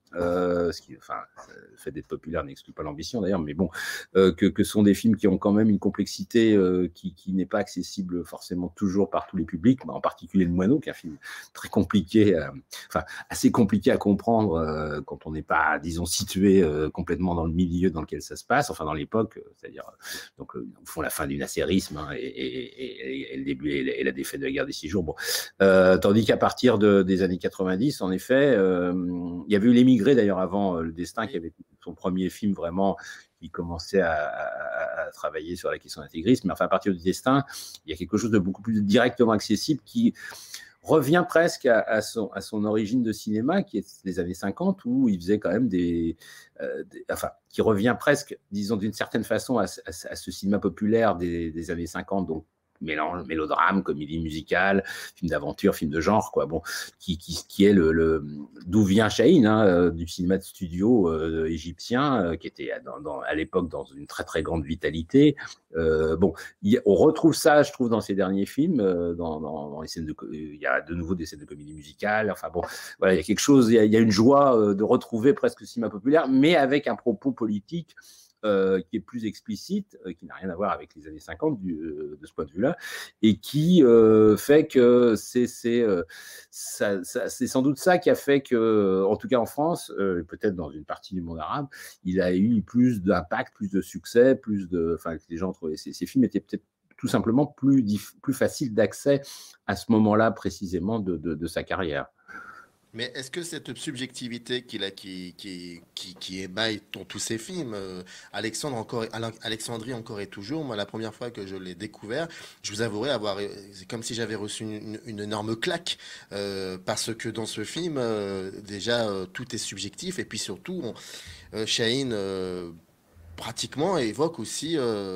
S2: euh, ce qui, enfin, le fait d'être populaire n'exclut pas l'ambition d'ailleurs, mais bon, euh, que, que sont des films qui ont quand même une complexité euh, qui, qui n'est pas accessible forcément toujours par tous les publics, en particulier Le Moineau, qui est un film très compliqué, euh, enfin assez compliqué à comprendre euh, quand on n'est pas, disons, situé euh, complètement dans le milieu dans lequel ça se passe, enfin dans l'époque, c'est-à-dire donc au fond la fin du nasserisme hein, et, et, et, et le début et la, et la défaite de la guerre des Six Jours. Bon, euh, tandis qu'à partir de, des années quatre-vingt-dix, en effet, euh, il y avait eu l'émigré d'ailleurs avant euh, Le Destin, qui avait son premier film vraiment qui commençait à, à, à travailler sur la question intégrisme. Mais enfin, à partir du Destin, il y a quelque chose de beaucoup plus directement accessible qui revient presque à, à, son, à son origine de cinéma, qui est des années cinquante, où il faisait quand même des, euh, des enfin, qui revient presque, disons d'une certaine façon, à, à, à ce cinéma populaire des, des années cinquante, donc mélange, mélodrame, comédie musicale, film d'aventure, film de genre, quoi. Bon, qui, qui, qui est le, le d'où vient Chahine, hein, du cinéma de studio euh, égyptien, euh, qui était dans, dans, à l'époque dans une très très grande vitalité. Euh, bon, y, on retrouve ça, je trouve, dans ses derniers films, euh, dans, dans, dans les scènes de, il y a de nouveau des scènes de comédie musicale. Enfin bon, voilà, il y a quelque chose, il y a, il y a une joie euh, de retrouver presque le cinéma populaire, mais avec un propos politique. Euh, qui est plus explicite, euh, qui n'a rien à voir avec les années cinquante du, euh, de ce point de vue-là, et qui euh, fait que c'est c'est euh, ça, ça, c'est sans doute ça qui a fait que, en tout cas en France, euh, peut-être dans une partie du monde arabe, il a eu plus d'impact, plus de succès, plus de, enfin, les gens trouvaient ces, ces films étaient peut-être tout simplement plus plus faciles d'accès à ce moment-là précisément de, de, de sa carrière.
S1: Mais est-ce que cette subjectivité qu'il a, qui, qui, qui, qui émaille dans tous ses films, euh, Alexandre encore, Alexandrie encore et toujours, moi la première fois que je l'ai découvert, je vous avouerai avoir, c'est comme si j'avais reçu une, une, une énorme claque, euh, parce que dans ce film, euh, déjà euh, tout est subjectif et puis surtout, on, euh, Chahine euh, pratiquement évoque aussi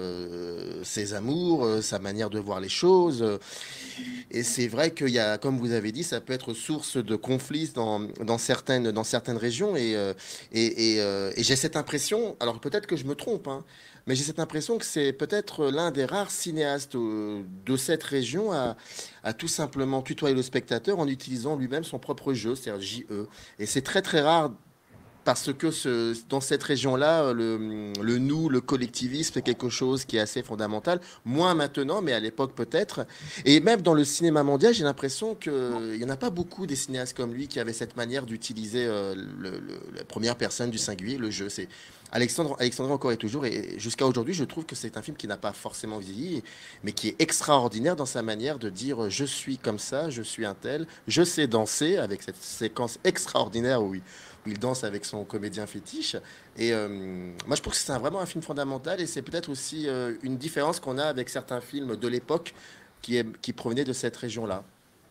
S1: euh, ses amours, euh, sa manière de voir les choses. euh, Et c'est vrai qu'il y a, comme vous avez dit, ça peut être source de conflits dans, dans certaines, dans certaines régions. Et, euh, et, et, euh, et j'ai cette impression, alors peut-être que je me trompe, hein, mais j'ai cette impression que c'est peut-être l'un des rares cinéastes euh, de cette région à, à tout simplement tutoyer le spectateur en utilisant lui-même son propre jeu, c'est-à-dire J E. Et c'est très très rare parce que ce, dans cette région-là, le, le nous, le collectivisme est quelque chose qui est assez fondamental. Moins maintenant, mais à l'époque peut-être. Et même dans le cinéma mondial, j'ai l'impression qu'il n'y en a pas beaucoup des cinéastes comme lui qui avaient cette manière d'utiliser euh, le- le- la première personne du singulier, le jeu. C'est Alexandre, Alexandre encore et toujours. Et jusqu'à aujourd'hui, je trouve que c'est un film qui n'a pas forcément vieilli, mais qui est extraordinaire dans sa manière de dire je suis comme ça, je suis un tel, je sais danser avec cette séquence extraordinaire où il où il danse avec son comédien fétiche. Et euh, moi, je trouve que c'est un- vraiment un film fondamental et c'est peut-être aussi euh, une différence qu'on a avec certains films de l'époque qui, est- qui provenaient de cette région-là.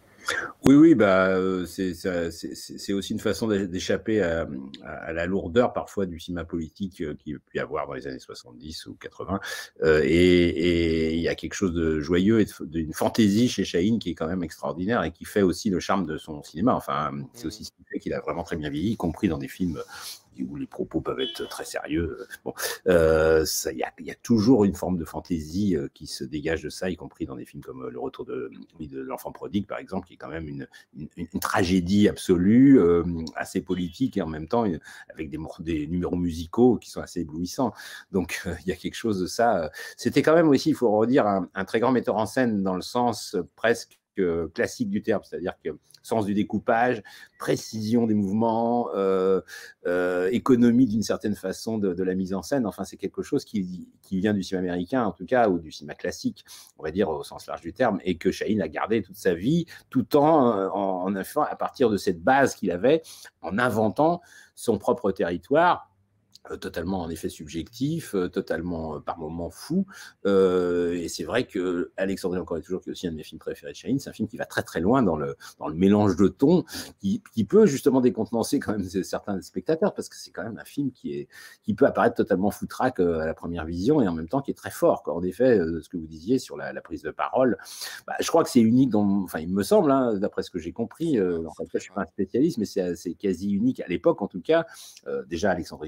S2: Oui, oui, bah, euh, c'est ça- c'est- c'est- c'est aussi une façon d'é- d'échapper à, à- à la lourdeur parfois du cinéma politique euh, qu'il peut y avoir dans les années soixante-dix ou quatre-vingts. Euh, et et il y a quelque chose de joyeux et de- d'une fantaisie chez Chahine qui est quand même extraordinaire et qui fait aussi le charme de son cinéma. Enfin, c'est
S1: Mhm.
S2: aussi ce qui fait qu'il a vraiment très bien vieilli, y compris dans des films où les propos peuvent être très sérieux. Bon, euh, ça, il y a, il y a toujours une forme de fantaisie euh, qui se dégage de ça, y compris dans des films comme euh, Le Retour de, oui, de l'enfant prodigue, par exemple, qui est quand même une, une, une tragédie absolue, euh, assez politique et en même temps une- avec des, des numéros musicaux qui sont assez éblouissants. Donc, euh, il y a quelque chose de ça. C'était quand même aussi, il faut redire, un, un très grand metteur en scène dans le sens euh, presque euh, classique du terme, c'est-à-dire que sens du découpage, précision des mouvements, euh, euh, économie d'une certaine façon de, de la mise en scène. Enfin, c'est quelque chose qui, qui vient du cinéma américain, en tout cas, ou du cinéma classique, on va dire au sens large du terme, et que Chahine a gardé toute sa vie, tout en, en, en afin, à partir de cette base qu'il avait, en inventant son propre territoire, euh, totalement en effet subjectif, euh, totalement euh, par moments fou. Euh, et c'est vrai que Alexandrie encore et toujours, qui est aussi un de mes films préférés de Chahine, c'est un film qui va très très loin dans le, dans le mélange de tons, qui, qui peut justement décontenancer quand même certains spectateurs, parce que c'est quand même un film qui, est, qui peut apparaître totalement foutraque euh, à la première vision, et en même temps qui est très fort. Quoi. En effet, euh, ce que vous disiez sur la, la prise de parole, bah, je crois que c'est unique, dans, enfin il me semble, hein, d'après ce que j'ai compris, euh, en fait, je ne suis pas un spécialiste, mais c'est quasi unique à l'époque en tout cas. Euh, déjà, Alexandrie, pourquoi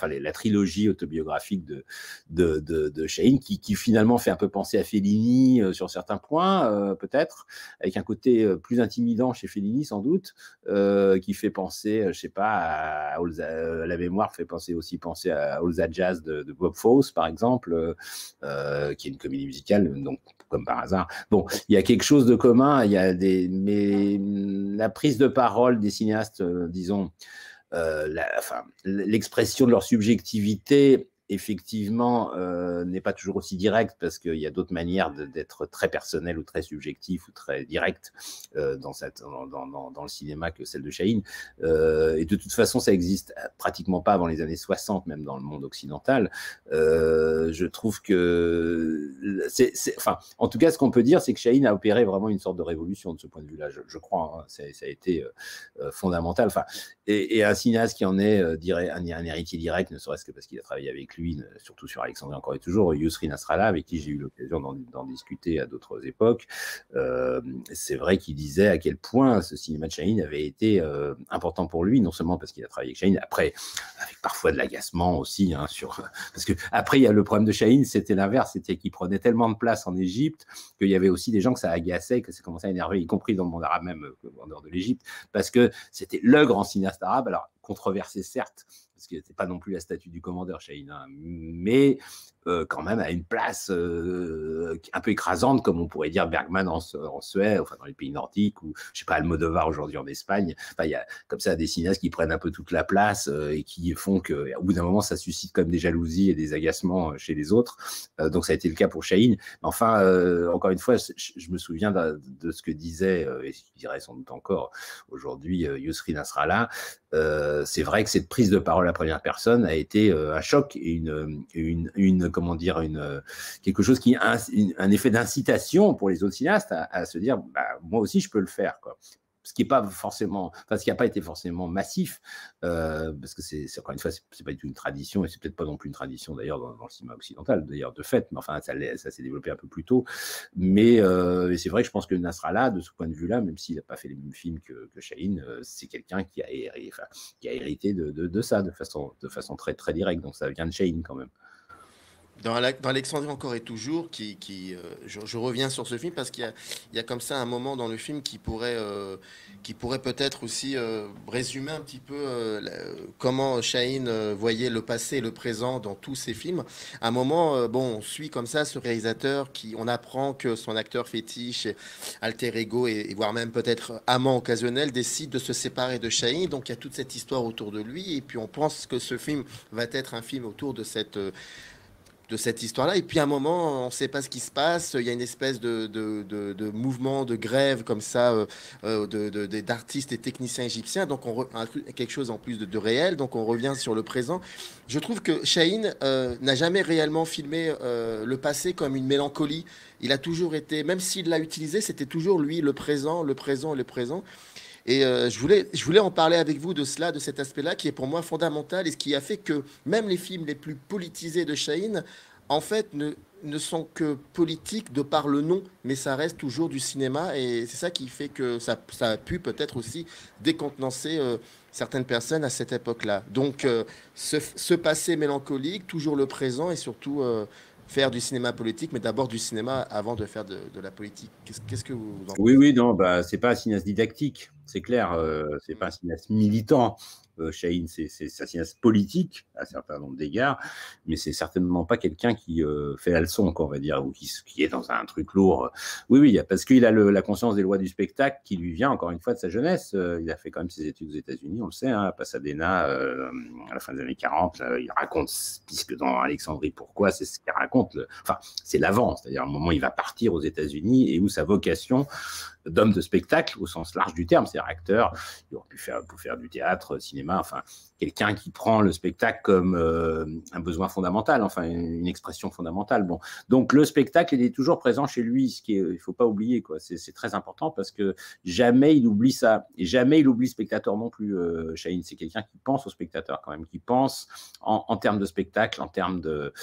S2: enfin la trilogie autobiographique de, de, de, de Chahine, qui, qui finalement fait un peu penser à Fellini euh, sur certains points, euh, peut-être, avec un côté euh, plus intimidant chez Fellini sans doute, euh, qui fait penser, euh, je sais pas, à, à, à la mémoire fait penser aussi penser à All That Jazz de, de Bob Fosse, par exemple, euh, qui est une comédie musicale, donc comme par hasard. Bon, il y a quelque chose de commun, il y a des, mais la prise de parole des cinéastes, euh, disons, euh, la, enfin, l'expression de leur subjectivité, effectivement, euh, n'est pas toujours aussi directe parce qu'il y a d'autres manières d'être très personnel ou très subjectif ou très direct euh, dans, cette, dans, dans, dans le cinéma que celle de Chahine. Euh, et de toute façon, ça existe pratiquement pas avant les années soixante, même dans le monde occidental. Euh, je trouve que, c'est, c'est, enfin, en tout cas, ce qu'on peut dire, c'est que Chahine a opéré vraiment une sorte de révolution de ce point de vue-là, je, je crois. Hein, ça, ça a été euh, fondamental. Enfin, et, et un cinéaste qui en est euh, un, un héritier direct, ne serait-ce que parce qu'il a travaillé avec lui, surtout sur Alexandrie encore et toujours, Yousri Nasrallah, avec qui j'ai eu l'occasion d'en discuter à d'autres époques. Euh, c'est vrai qu'il disait à quel point ce cinéma de Chahine avait été euh, important pour lui, non seulement parce qu'il a travaillé avec Chahine, après, avec parfois de l'agacement aussi, hein, sur, parce que après, il y a le problème de Chahine, c'était l'inverse, c'était qu'il prenait tellement de place en Égypte qu'il y avait aussi des gens que ça agaçait, que ça commençait à énerver, y compris dans le monde arabe même, en dehors de l'Égypte, parce que c'était le grand cinéaste arabe, alors controversé certes, parce qu'il n'était pas non plus la statue du commandeur Chahine, hein, mais euh, quand même à une place euh, un peu écrasante, comme on pourrait dire Bergman en, en Suède, enfin dans les pays nordiques, ou je sais pas, Almodovar aujourd'hui en Espagne. Enfin, il y a comme ça des cinéastes qui prennent un peu toute la place euh, et qui font qu'au bout d'un moment, ça suscite comme des jalousies et des agacements chez les autres. Euh, donc ça a été le cas pour Chahine. Enfin, euh, encore une fois, je, je me souviens de, de ce que disait, euh, et ce qu'il dirait sans doute encore aujourd'hui, euh, Yousri Nasrallah. Euh, c'est vrai que cette prise de parole à première personne a été euh, un choc et une, une, une comment dire, une, quelque chose qui a un, un effet d'incitation pour les autres cinéastes à, à se dire, bah, moi aussi je peux le faire, quoi. Ce qui n'est pas forcément, enfin, ce qui n'a pas été forcément massif, euh, parce que c'est encore une fois, c'est pas du tout une tradition, et c'est peut-être pas non plus une tradition d'ailleurs dans, dans le cinéma occidental, d'ailleurs de fait, mais enfin ça, ça s'est développé un peu plus tôt. Mais euh, c'est vrai que je pense que Nasrallah, de ce point de vue-là, même s'il n'a pas fait les mêmes films que, que Chahine, euh, c'est quelqu'un qui a, enfin, qui a hérité de, de, de ça de façon, de façon très très directe. Donc ça vient de Chahine quand même.
S1: Dans, la, dans Alexandrie encore et toujours, qui, qui, euh, je, je reviens sur ce film parce qu'il y, y a comme ça un moment dans le film qui pourrait, euh, qui pourrait peut-être aussi euh, résumer un petit peu euh, la, comment Chahine euh, voyait le passé et le présent dans tous ses films. À un moment, euh, bon, on suit comme ça ce réalisateur qui, on apprend que son acteur fétiche, alter ego et, et voire même peut-être amant occasionnel décide de se séparer de Chahine. Donc il y a toute cette histoire autour de lui et puis on pense que ce film va être un film autour de cette euh, de cette histoire-là. Et puis à un moment, on ne sait pas ce qui se passe. Il y a une espèce de, de, de, de mouvement de grève comme ça euh, euh, de, de, de, d'artistes et techniciens égyptiens. Donc on re, un, quelque chose en plus de, de réel. Donc on revient sur le présent. Je trouve que Chahine euh, n'a jamais réellement filmé euh, le passé comme une mélancolie. Il a toujours été, même s'il l'a utilisé, c'était toujours lui le présent, le présent, le présent. Et euh, je, voulais, je voulais en parler avec vous de cela, de cet aspect-là, qui est pour moi fondamental et ce qui a fait que même les films les plus politisés de Chahine, en fait, ne, ne sont que politiques de par le nom, mais ça reste toujours du cinéma et c'est ça qui fait que ça, ça a pu peut-être aussi décontenancer euh, certaines personnes à cette époque-là. Donc, euh, ce, ce passé mélancolique, toujours le présent et surtout euh, faire du cinéma politique, mais d'abord du cinéma avant de faire de, de la politique. Qu'est-ce qu'est-ce que vous en
S2: Oui,
S1: pensez?
S2: oui, non, bah, c'est pas un cinéaste didactique, c'est clair, euh, c'est pas un cinéaste militant. Euh, Chahine, c'est un cinéaste politique à certains nombres d'égards, mais c'est certainement pas quelqu'un qui euh, fait la leçon, quoi, on va dire, ou qui, qui est dans un truc lourd. Oui, oui, parce qu'il a le, la conscience des lois du spectacle qui lui vient, encore une fois, de sa jeunesse. Euh, il a fait quand même ses études aux États-Unis, on le sait, hein, à Pasadena, euh, à la fin des années quarante. Là, il raconte, puisque dans Alexandrie, pourquoi, c'est ce qu'il raconte. Le, enfin, c'est l'avant, c'est-à-dire, à un moment, il va partir aux États-Unis et où sa vocation d'homme de spectacle au sens large du terme, c'est-à-dire acteur, il aurait pu faire, pour faire du théâtre, cinéma, enfin, quelqu'un qui prend le spectacle comme euh, un besoin fondamental, enfin, une expression fondamentale. Bon, donc le spectacle, il est toujours présent chez lui, ce qui est, il faut pas oublier, quoi. C'est très important parce que jamais il oublie ça, et jamais il oublie le spectateur non plus, euh, Chahine. C'est quelqu'un qui pense au spectateur quand même, qui pense en, en termes de spectacle, en termes de...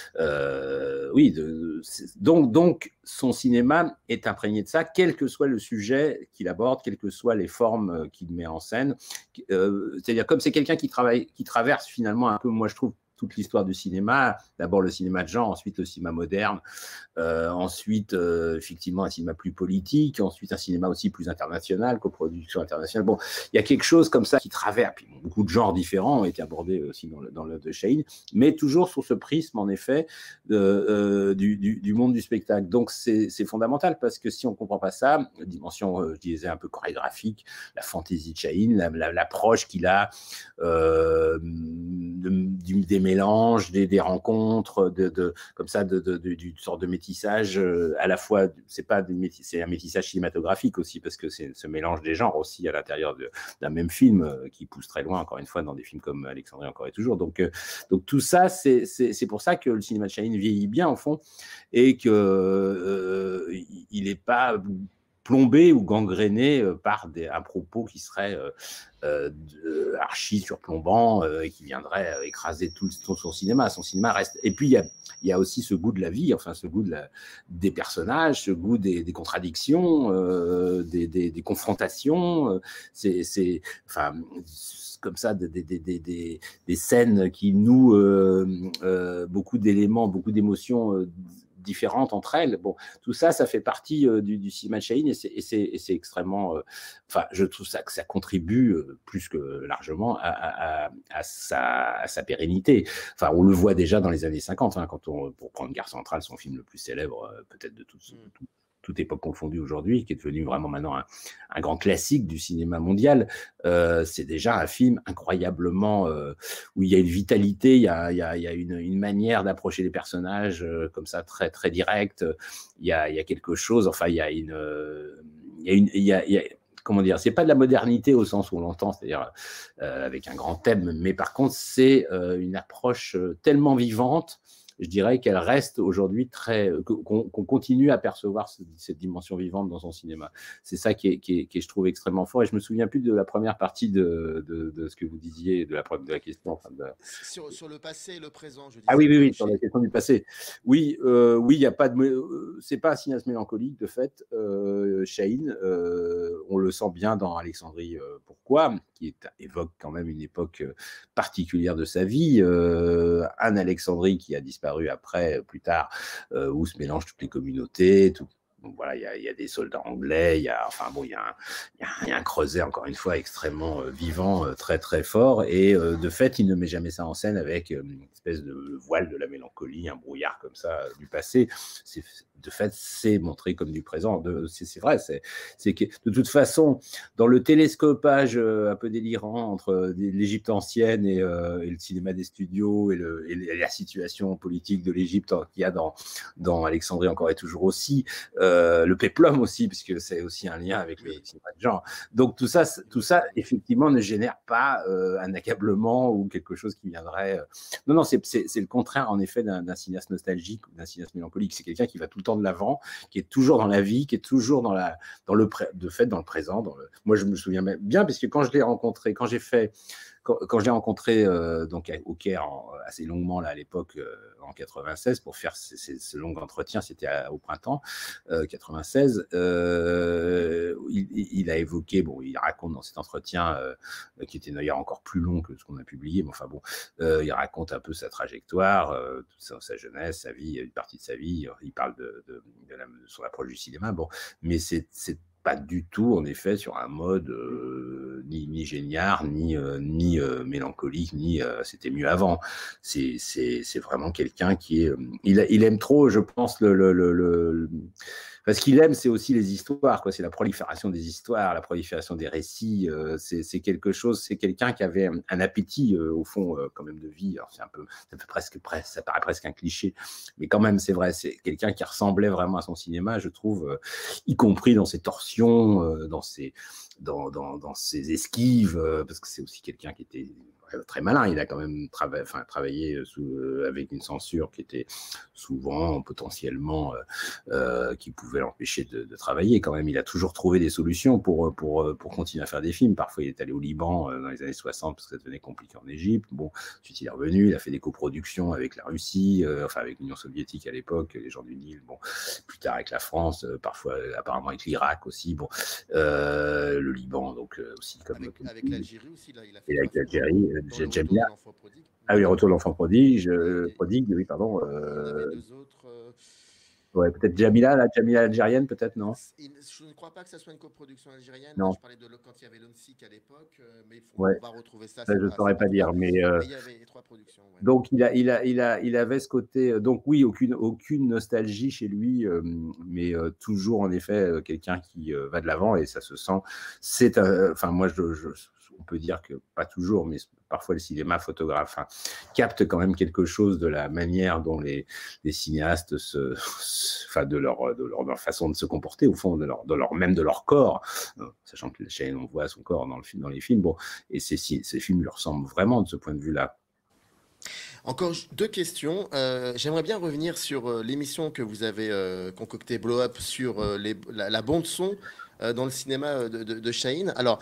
S2: Euh, oui, de, donc, donc, son cinéma est imprégné de ça, quel que soit le sujet qu'il aborde, quelles que soient les formes qu'il met en scène. Euh, C'est-à-dire, comme c'est quelqu'un qui travaille, qui traverse finalement un peu, moi je trouve, toute l'histoire du cinéma. D'abord le cinéma de genre, ensuite le cinéma moderne, euh, ensuite euh, effectivement un cinéma plus politique, ensuite un cinéma aussi plus international, coproduction internationale. Bon, il y a quelque chose comme ça qui traverse. Puis bon, beaucoup de genres différents ont été abordés aussi dans, le, dans l'œuvre de Chahine, mais toujours sur ce prisme en effet de, euh, du, du, du monde du spectacle. Donc c'est fondamental parce que si on ne comprend pas ça, la dimension, euh, je disais, un peu chorégraphique, la fantaisie de Chahine, l'approche la, qu'il a euh, de, du, des mélanges, des, des rencontres, de, de, comme ça, d'une de, de, de, sorte de métissage, euh, à la fois, c'est pas c'est un métissage cinématographique aussi, parce que c'est ce mélange des genres aussi à l'intérieur d'un même film euh, qui pousse très loin, encore une fois, dans des films comme Alexandrie encore et toujours. Donc, euh, donc tout ça, c'est pour ça que le cinéma de Chahine vieillit bien, au fond, et qu'il euh, n'est pas plombé ou gangréné par des, un propos qui serait euh, euh, archi surplombant euh, et qui viendrait euh, écraser tout, tout son cinéma. Son cinéma reste. Et puis il y a, il y a aussi ce goût de la vie, enfin ce goût de la, des personnages, ce goût des, des contradictions, euh, des, des, des confrontations. C'est, c'est, enfin, comme ça, des, des, des, des, des scènes qui nouent euh, euh, beaucoup d'éléments, beaucoup d'émotions. Euh, différentes entre elles. Bon, tout ça, ça fait partie euh, du, du cinéma de Chahine et c'est extrêmement... Euh, enfin, je trouve ça que ça contribue euh, plus que largement à, à, à, sa, à sa pérennité. Enfin, on le voit déjà dans les années cinquante, hein, quand on, pour prendre Gare Centrale, son film le plus célèbre, euh, peut-être de tout, tout, toute époque confondue aujourd'hui, qui est devenu vraiment maintenant un, un grand classique du cinéma mondial. Euh, c'est déjà un film incroyablement euh, où il y a une vitalité, il y a, il y a, il y a une, une manière d'approcher les personnages euh, comme ça très très directe. Il y a, il y a quelque chose. Enfin, il y a une, euh, il y a une, il y a, il y a comment dire, c'est pas de la modernité au sens où on l'entend, c'est-à-dire euh, avec un grand thème, mais par contre c'est euh, une approche tellement vivante. Je dirais qu'elle reste aujourd'hui très, qu'on qu'on continue à percevoir ce, cette dimension vivante dans son cinéma. C'est ça qui est, qui, est, qui est, je trouve, extrêmement fort. Et je me souviens plus de la première partie de, de, de ce que vous disiez, de la, de la question. Enfin de...
S1: sur, sur le passé et le présent, je disais.
S2: Ah oui, oui, oui, sur la question du passé. Oui, euh, oui, il y a pas de, euh, c'est pas un cinéaste mélancolique de fait. Euh, Chahine, euh, on le sent bien dans Alexandrie. Euh, pourquoi, qui est, évoque quand même une époque particulière de sa vie. Euh, un Alexandrie qui a disparu après, plus tard, euh, où se mélangent toutes les communautés, tout. Donc voilà, il y, y a des soldats anglais, il y a, enfin bon, il y, y, y a un creuset encore une fois extrêmement euh, vivant, euh, très très fort, et euh, de fait, il ne met jamais ça en scène avec euh, une espèce de voile de la mélancolie, un brouillard comme ça euh, du passé. C'est de fait, c'est montré comme du présent. C'est vrai, c'est que de toute façon, dans le télescopage euh, un peu délirant entre l'Égypte ancienne et, euh, et le cinéma des studios et, le, et la situation politique de l'Égypte qu'il y a dans, dans Alexandrie encore et toujours aussi, euh, le péplum aussi, puisque c'est aussi un lien avec le cinéma de genre. Donc tout ça, tout ça effectivement, ne génère pas euh, un accablement ou quelque chose qui viendrait... Euh... Non, non, c'est le contraire, en effet, d'un cinéaste nostalgique ou d'un cinéaste mélancolique. C'est quelqu'un qui va tout le temps de l'avant, qui est toujours dans la vie, qui est toujours dans la, dans le pré, de fait dans le présent. Dans le... Moi, je me souviens bien, parce que quand je l'ai rencontré, quand j'ai fait, quand, quand je l'ai rencontré euh, donc au Caire en, assez longuement là à l'époque euh, en quatre-vingt-seize pour faire ce, ce, ce long entretien, c'était au printemps euh, quatre-vingt-seize. Euh, il, il a évoqué, bon, il raconte dans cet entretien euh, qui était d'ailleurs encore plus long que ce qu'on a publié, mais enfin bon, euh, il raconte un peu sa trajectoire, euh, toute sa, sa jeunesse, sa vie, une partie de sa vie. Il parle de, de, de, la, de son approche du cinéma, bon, mais c'est pas du tout, en effet, sur un mode euh, ni, ni géniard, ni, euh, ni euh, mélancolique, ni euh, c'était mieux avant. C'est vraiment quelqu'un qui est... Euh, il, il aime trop, je pense, le... le, le, le parce qu'il aime, c'est aussi les histoires, quoi. C'est la prolifération des histoires, la prolifération des récits. Euh, c'est quelque chose, c'est quelqu'un qui avait un, un appétit, euh, au fond, euh, quand même, de vie. Alors, c'est un peu, ça fait presque, presque, ça paraît presque un cliché, mais quand même, c'est vrai, c'est quelqu'un qui ressemblait vraiment à son cinéma, je trouve, euh, y compris dans ses torsions, euh, dans ses, dans, dans, dans ses esquives, euh, parce que c'est aussi quelqu'un qui était très malin. Il a quand même trava enfin, travaillé sous, euh, avec une censure qui était souvent potentiellement euh, euh, qui pouvait l'empêcher de, de travailler. Quand même, il a toujours trouvé des solutions pour, pour, pour continuer à faire des films. Parfois, il est allé au Liban euh, dans les années soixante parce que ça devenait compliqué en Égypte. Bon, ensuite, il est revenu. Il a fait des coproductions avec la Russie, euh, enfin avec l'Union soviétique à l'époque, les gens du Nil. Bon, plus tard avec la France, euh, parfois apparemment avec l'Irak aussi. Bon, euh, le Liban donc euh, aussi comme
S1: avec, avec l'Algérie aussi là, il a fait.
S2: Et avec l'Algérie.
S1: dans le
S2: Jamila.
S1: Retour de l'enfant prodigue.
S2: Ah oui, Retour de l'enfant prodige,
S1: Et,
S2: prodigue, oui, pardon.
S1: il y en avait
S2: Euh,
S1: deux autres. euh,
S2: ouais, peut-être Jamila, la Jamila algérienne, peut-être, non?
S1: il- je ne crois pas que ça soit une coproduction algérienne. Là,
S2: Non,
S1: je parlais de le- quand il y avait l'Onsik à l'époque, euh, mais il faut-
S2: ouais,
S1: on va retrouver ça,
S2: ça,
S1: c'est
S2: je ne
S1: pas, c'est
S2: saurais
S1: pas
S2: pas
S1: très grave.
S2: dire, mais euh,
S1: Mais il y avait trois productions. Ouais.
S2: donc il a, il a, il a, il avait ce côté, euh, donc oui, aucune, aucune nostalgie chez lui, euh, mais euh, toujours en effet euh, quelqu'un qui euh, va de l'avant et ça se sent. C'est, un- enfin moi, je, je- on peut dire que pas toujours, mais parfois le cinéma photographe hein, capte quand même quelque chose de la manière dont les, les cinéastes se, enfin de leur, de leur, de leur façon de se comporter au fond, de leur, de leur même de leur corps, euh, sachant que Shane, on voit son corps dans le film, dans les films, bon, et ces, ces films lui ressemblent vraiment de ce point de vue-là.
S1: Encore j- deux questions. Euh, j'aimerais bien revenir sur euh, l'émission que vous avez euh, concoctée Blow Up sur euh, les- la, la bande son euh, dans le cinéma euh, de, de, de Chahine. Alors,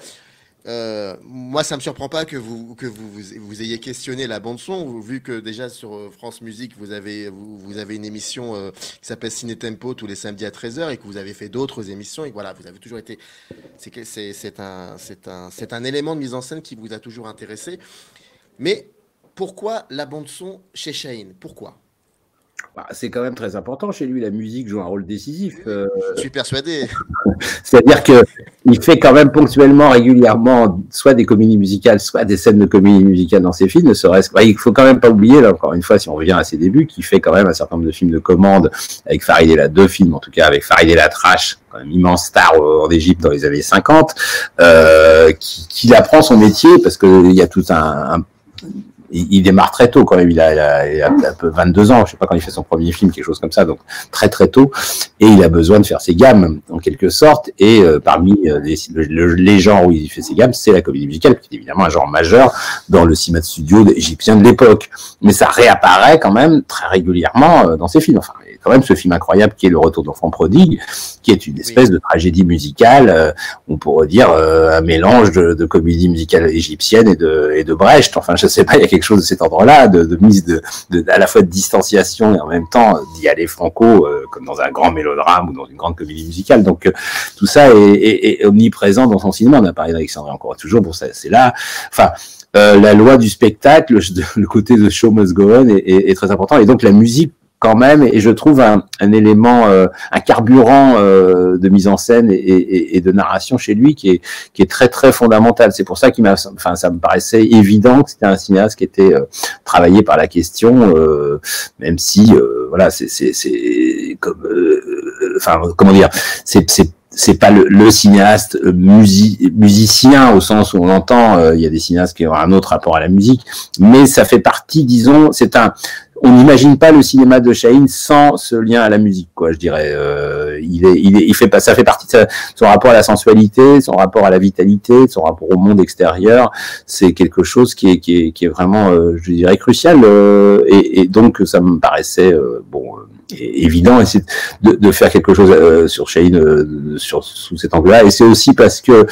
S1: euh, moi, ça me surprend pas que vous que vous, vous, vous ayez questionné la bande son, vous- vu que déjà sur euh, France Musique, vous avez vous, vous avez une émission euh, qui s'appelle Ciné Tempo tous les samedis à treize heures et que vous avez fait d'autres émissions et que, voilà, vous avez toujours été c'est que- c'est c'est un c'est un c'est un élément de mise en scène qui vous a toujours intéressé. Mais pourquoi la bande son chez Chahine? Pourquoi?
S2: Bah, c'est quand même très important chez lui, la musique joue un rôle décisif.
S1: Oui, oui,
S2: Euh,
S1: je suis persuadé.
S2: C'est-à-dire que il fait quand même ponctuellement, régulièrement, soit des comédies musicales, soit des scènes de comédies musicales dans ses films. Ne serait-ce que, il faut quand même pas oublier, là encore une fois, si on revient à ses débuts, qu'il fait quand même un certain nombre de films de commande avec Farid El, deux films en tout cas avec Farid El Atrache, quand même immense star en Égypte dans les années cinquante, euh, qui, qui apprend son métier parce que il y a tout un, un il, il démarre très tôt quand même, il a, il a, il a un peu vingt-deux ans, je sais pas quand il fait son premier film, quelque chose comme ça, donc très très tôt, et il a besoin de faire ses gammes en quelque sorte, et euh, parmi les, le, les genres où il fait ses gammes, c'est la comédie musicale, qui est évidemment un genre majeur dans le cinéma de studio égyptien de l'époque, mais ça réapparaît quand même très régulièrement euh, dans ses films, enfin il y a quand même ce film incroyable qui est Le Retour de l'enfant prodigue, qui est une espèce oui. de tragédie musicale, euh, on pourrait dire euh, un mélange de, de comédie musicale égyptienne et de, et de Brecht, enfin je sais pas, il y a quelque chose de cet ordre-là, de, de mise de, de, à la fois de distanciation et en même temps d'y aller franco, euh, comme dans un grand mélodrame ou dans une grande comédie musicale. Donc euh, tout ça est, est, est omniprésent dans son cinéma. On a parlé d'Alexandre encore toujours, bon ça c'est là. Enfin, euh, la loi du spectacle, le, le côté de show must go on est, est, est très important. Et donc la musique quand même, et je trouve un, un élément, euh, un carburant euh, de mise en scène et, et, et de narration chez lui qui est, qui est très très fondamental. C'est pour ça qu'il m'a, enfin, ça me paraissait évident que c'était un cinéaste qui était euh, travaillé par la question, euh, même si, euh, voilà, c'est, c'est, c'est comme, euh, enfin, comment dire, c'est, c'est c'est pas le, le cinéaste musi, musicien au sens où on l'entend, euh, il y a des cinéastes qui ont un autre rapport à la musique, mais ça fait partie, disons, c'est un, on n'imagine pas le cinéma de Chahine sans ce lien à la musique, quoi, je dirais. Euh, il est, il est, il fait pas, ça fait partie de sa, son rapport à la sensualité, son rapport à la vitalité, son rapport au monde extérieur. C'est quelque chose qui est, qui est, qui est vraiment, euh, je dirais, crucial. Euh, et, et donc, ça me paraissait euh, bon. Euh, évident et c'est de, de faire quelque chose euh, sur Chahine euh, sur sous cet angle-là, et c'est aussi parce que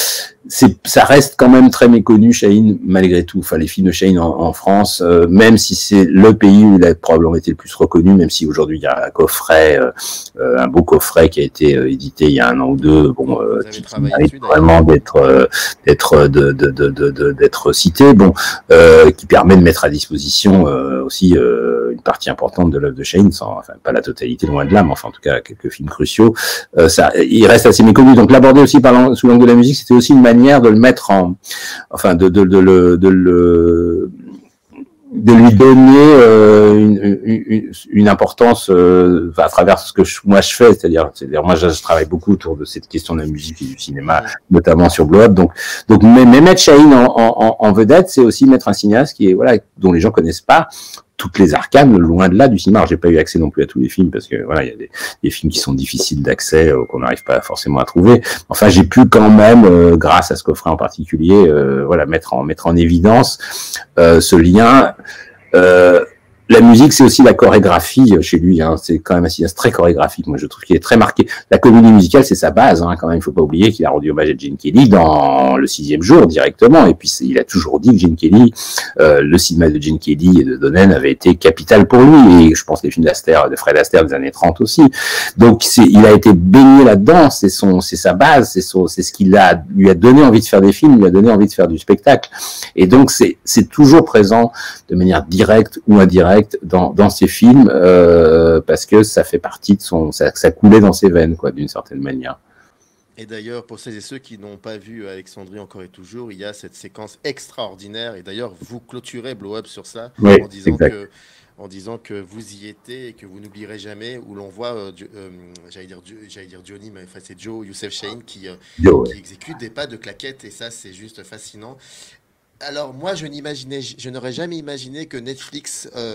S2: c'est ça reste quand même très méconnu Chahine malgré tout, enfin les films de Chahine en, en France, euh, même si c'est le pays où il a probablement été le plus reconnu, même si aujourd'hui il y a un coffret euh, un beau coffret qui a été euh, édité il y a un an ou deux, bon euh, qui, qui mérite vraiment d'être euh, d'être de, de, de, de, de, d'être cité, bon euh, qui permet de mettre à disposition euh, aussi euh, une partie importante de l'œuvre de Chahine, sans enfin pas la totalité loin de là, mais enfin en tout cas quelques films cruciaux. Euh, ça, il reste assez méconnu. Donc l'aborder aussi par sous l'angle de la musique, c'était aussi une manière de le mettre en, enfin de de de le de le de lui donner euh, une, une, une importance euh, à travers ce que je, moi je fais, c'est-à-dire, c'est-à-dire moi je, je travaille beaucoup autour de cette question de la musique et du cinéma, notamment sur Blow Up. Donc, donc mais, mais mettre Chahine en, en, en vedette, c'est aussi mettre un cinéaste qui est voilà dont les gens connaissent pas toutes les arcanes, loin de là du cinéma. Alors, j'ai pas eu accès non plus à tous les films parce que voilà, il y a des, des films qui sont difficiles d'accès, euh, qu'on n'arrive pas forcément à trouver. Enfin, j'ai pu quand même, euh, grâce à ce coffret en particulier, euh, voilà, mettre en mettre en évidence euh, ce lien. Euh, la musique, c'est aussi la chorégraphie chez lui. Hein. C'est quand même un cinéaste très chorégraphique. Moi, je trouve qu'il est très marqué. La comédie musicale, c'est sa base. Hein, quand même, il faut pas oublier qu'il a rendu hommage à Gene Kelly dans Le Sixième Jour directement. Et puis, il a toujours dit que Gene Kelly, euh, le cinéma de Gene Kelly et de Donen avait été capital pour lui. Et je pense les films d'Astaire, de Fred Astaire des années trente aussi. Donc, c'est, il a été baigné là-dedans. C'est son, c'est sa base. C'est son, c'est ce qui l'a, lui a donné envie de faire des films, lui a donné envie de faire du spectacle. Et donc, c'est, c'est toujours présent de manière directe ou indirecte dans, dans ses films, euh, parce que ça fait partie de son, ça, ça coulait dans ses veines, quoi, d'une certaine manière.
S1: Et d'ailleurs, pour celles et ceux qui n'ont pas vu Alexandrie encore et toujours, il y a cette séquence extraordinaire. Et d'ailleurs, vous clôturez Blow Up sur ça
S2: Oui,
S1: en disant
S2: exact.
S1: que, en disant que vous y étiez et que vous n'oublierez jamais, où l'on voit, euh, Dio- euh, j'allais dire, Dio- j'allais dire Johnny, mais enfin, c'est Joe Youssef Chahine qui, euh,
S2: Yo, ouais.
S1: qui exécute des pas de claquettes. Et ça, c'est juste fascinant. Alors moi, je n'imaginais, je n'aurais jamais imaginé que Netflix euh,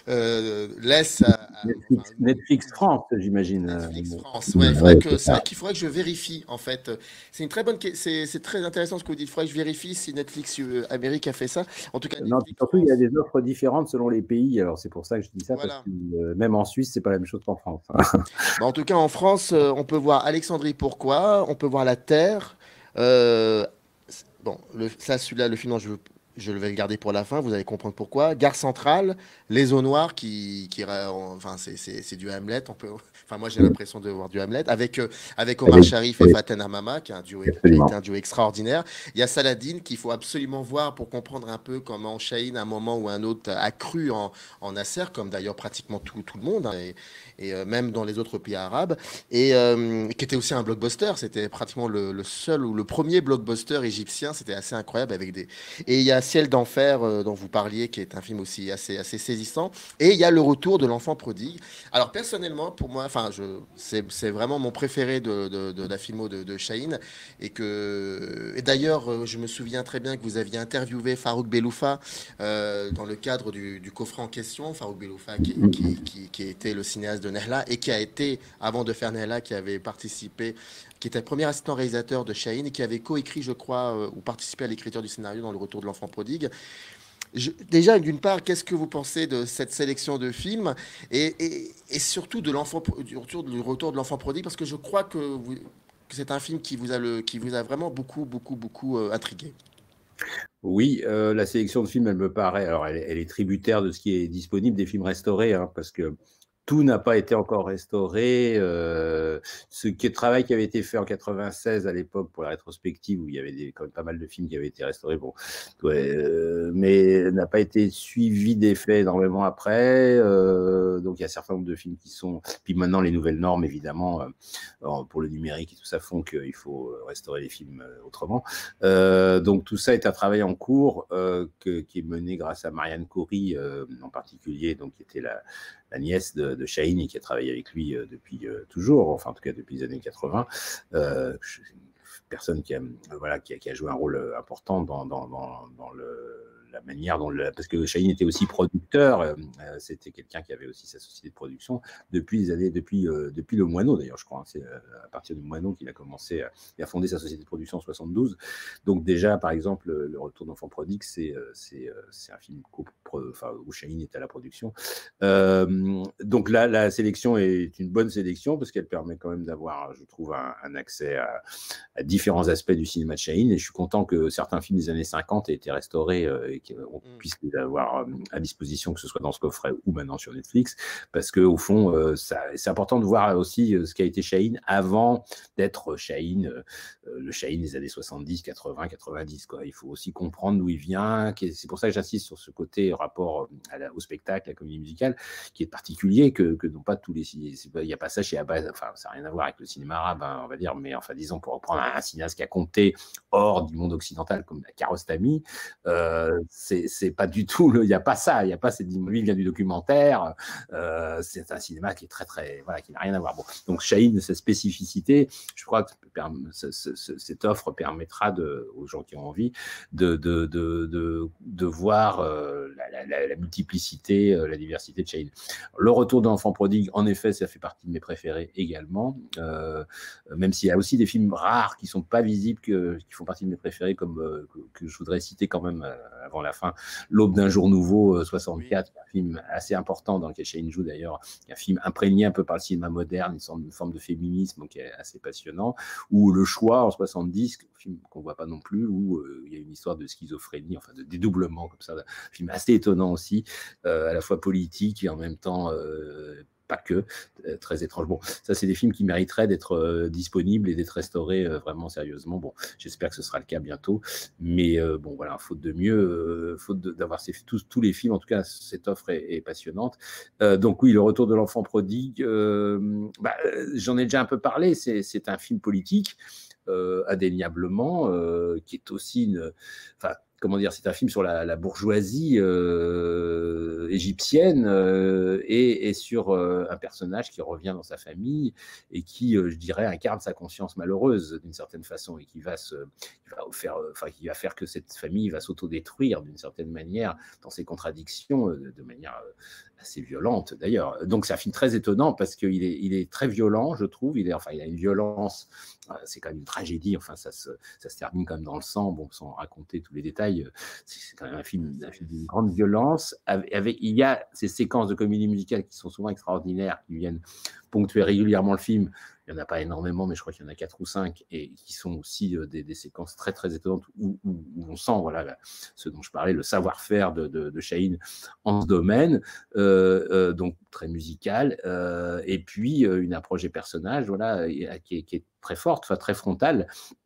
S1: euh, laisse à, à- enfin,
S2: Netflix, Netflix France, j'imagine.
S1: Netflix France. Ouais, il
S2: Euh,
S1: faudrait
S2: ouais,
S1: que,
S2: c'est
S1: c'est
S2: ça.
S1: vrai qu'il faudrait que je vérifie en fait. C'est une très bonne, que- c'est c'est très intéressant ce que vous dites. Il faudrait que je vérifie si Netflix euh, Amérique a fait ça. En tout cas,
S2: Non, puis
S1: Netflix
S2: surtout, il y a
S1: France.
S2: des offres différentes selon les pays. Alors, c'est pour ça que je dis ça, parce
S1: Voilà.
S2: que euh, même en Suisse, c'est pas la même chose qu'en France. Hein.
S1: Bah, en tout cas, en France, euh, on peut voir Alexandrie Pourquoi, on peut voir La Terre. Euh, c- bon, le, ça, celui-là, le film, non, je, je vais le garder pour la fin. Vous allez comprendre pourquoi. Gare Centrale, Les Eaux Noires, qui, qui ra- enfin, c'est c'est- c'est du Hamlet. On peut, enfin, moi, j'ai l'impression de voir du Hamlet avec euh, avec Omar
S2: Avec,
S1: Sharif et
S2: oui,
S1: Faten Hamama, qui, est un duo, qui a été
S2: absolument.
S1: un duo extraordinaire. Il y a Saladin qu'il faut absolument voir pour comprendre un peu comment Chahine, à un moment ou un autre, a cru en, en Nasser, comme d'ailleurs pratiquement tout, tout le monde. Hein, et, et euh, même dans les autres pays arabes, et euh, qui était aussi un blockbuster. C'était pratiquement le, le seul ou le premier blockbuster égyptien. C'était assez incroyable avec des. Et il y a Ciel d'enfer euh, dont vous parliez, qui est un film aussi assez assez saisissant. Et il y a Le Retour de l'enfant prodigue. Alors personnellement, pour moi, enfin, je, c'est c'est vraiment mon préféré de, de, de la filmo de, de Chahine, et que et d'ailleurs, euh, je me souviens très bien que vous aviez interviewé Farouk Beloufa euh, dans le cadre du, du coffret en question. Farouk Beloufa qui, qui, qui, qui était le cinéaste de Nehla et qui a été, avant de faire Nehla, qui avait participé, qui était le premier assistant réalisateur de Chahine et qui avait coécrit, je crois, euh, ou participé à l'écriture du scénario dans Le Retour de l'enfant prodigue. Je- déjà, d'une part, qu'est-ce que vous pensez de cette sélection de films et, et, et surtout de l'enfant, du retour, du retour de l'enfant prodigue, parce que je crois que, vous- que c'est un film qui vous a, le, qui vous a vraiment beaucoup, beaucoup, beaucoup euh, intrigué.
S2: Oui, euh, la sélection de films, elle me paraît, alors elle, elle est tributaire de ce qui est disponible des films restaurés, hein, parce que tout n'a pas été encore restauré. Euh, ce qui est travail qui avait été fait en quatre-vingt-seize à l'époque pour la rétrospective, où il y avait des, quand même pas mal de films qui avaient été restaurés, bon, ouais, euh, mais n'a pas été suivi d'effets énormément après. Euh, donc il y a un certain nombre de films qui sont. Puis maintenant, les nouvelles normes, évidemment, euh, pour le numérique et tout ça, font qu'il faut restaurer les films autrement. Euh, donc tout ça est un travail en cours euh, que, qui est mené grâce à Marianne Khoury euh, en particulier, donc qui était la, la nièce de, de Chahine et qui a travaillé avec lui euh, depuis euh, toujours, enfin en tout cas depuis les années quatre-vingts. Euh, personne qui a, voilà, qui a, qui a joué un rôle important dans, dans, dans, dans le la manière dont le, parce que Chahine était aussi producteur, euh, c'était quelqu'un qui avait aussi sa société de production depuis les années, depuis, euh, depuis le Moineau d'ailleurs, je crois. Hein, c'est à partir du Moineau qu'il a commencé à, il a fondé sa société de production en soixante-douze. Donc déjà, par exemple, Le Retour d'enfant prodigue, c'est c'est c'est un film enfin, où Chahine est à la production. Euh, donc là, la sélection est une bonne sélection parce qu'elle permet quand même d'avoir, je trouve, un, un accès à, à différents aspects du cinéma de Chahine. Et je suis content que certains films des années cinquante aient été restaurés euh, et qu'on puisse les avoir à disposition, que ce soit dans ce coffret ou maintenant sur Netflix, parce que au fond, euh, c'est important de voir aussi ce qu'a été Chahine avant d'être Chahine, euh, le Chahine des années soixante-dix, quatre-vingts, quatre-vingt-dix. Quoi. Il faut aussi comprendre d'où il vient. C'est pour ça que j'insiste sur ce côté rapport à la, au spectacle, à la comédie musicale, qui est particulier, que, que non pas tous les il n'y a pas ça chez Abbas, enfin ça n'a rien à voir avec le cinéma arabe, hein, on va dire, mais enfin disons pour reprendre un, un cinéaste qui a compté hors du monde occidental comme Kiarostami, euh, c'est pas du tout, il n'y a pas ça, il n'y a pas cette lui vient du documentaire, euh, c'est un cinéma qui est très très, voilà, qui n'a rien à voir. Bon, donc Chahine, sa spécificité, je crois que ce, ce, ce, cette offre permettra de, aux gens qui ont envie de, de, de, de, de voir euh, la, la, la multiplicité, euh, la diversité de Chahine. Le Retour de l'enfant prodigue, en effet, ça fait partie de mes préférés également, euh, même s'il y a aussi des films rares qui ne sont pas visibles, que, qui font partie de mes préférés, comme euh, que, que je voudrais citer quand même euh, avant avant la fin, L'Aube d'un jour nouveau, soixante-quatre, oui. Un film assez important dans lequel Chahine joue d'ailleurs, un film imprégné un peu par le cinéma moderne, une sorte de forme de féminisme qui est assez passionnant, ou Le Choix en soixante-dix, un film qu'on ne voit pas non plus, où euh, il y a une histoire de schizophrénie, enfin de dédoublement comme ça, un film assez étonnant aussi, euh, à la fois politique et en même temps euh, pas que, euh, très étrange. Bon, ça c'est des films qui mériteraient d'être euh, disponibles et d'être restaurés euh, vraiment sérieusement. Bon, j'espère que ce sera le cas bientôt, mais euh, bon voilà, faute de mieux, euh, faute d'avoir tous, tous les films, en tout cas cette offre est, est passionnante. Euh, donc oui, Le Retour de l'enfant prodigue, euh, bah, j'en ai déjà un peu parlé, c'est un film politique, euh, indéniablement, euh, qui est aussi une... Enfin, comment dire, c'est un film sur la, la bourgeoisie euh, égyptienne euh, et, et sur euh, un personnage qui revient dans sa famille et qui, euh, je dirais, incarne sa conscience malheureuse d'une certaine façon et qui va, se, qui va, faire, enfin, qui va faire que cette famille va s'autodétruire d'une certaine manière dans ses contradictions, euh, de manière euh, assez violente d'ailleurs. Donc c'est un film très étonnant parce qu'il est, il est très violent, je trouve. Il, est, enfin, il a une violence, c'est quand même une tragédie, enfin, ça se, ça se termine quand même dans le sang, bon, sans raconter tous les détails. C'est quand même un film, un film d'une grande violence. Avec, avec, il y a ces séquences de comédie musicale qui sont souvent extraordinaires, qui viennent ponctuer régulièrement le film. Il n'y en a pas énormément, mais je crois qu'il y en a quatre ou cinq, et qui sont aussi euh, des, des séquences très, très étonnantes où, où, où on sent, voilà, là, ce dont je parlais, le savoir-faire de, de, de Chahine en ce domaine, euh, euh, donc très musical, euh, et puis euh, une approche des personnages, voilà, qui est, qui est très forte, enfin, très frontale.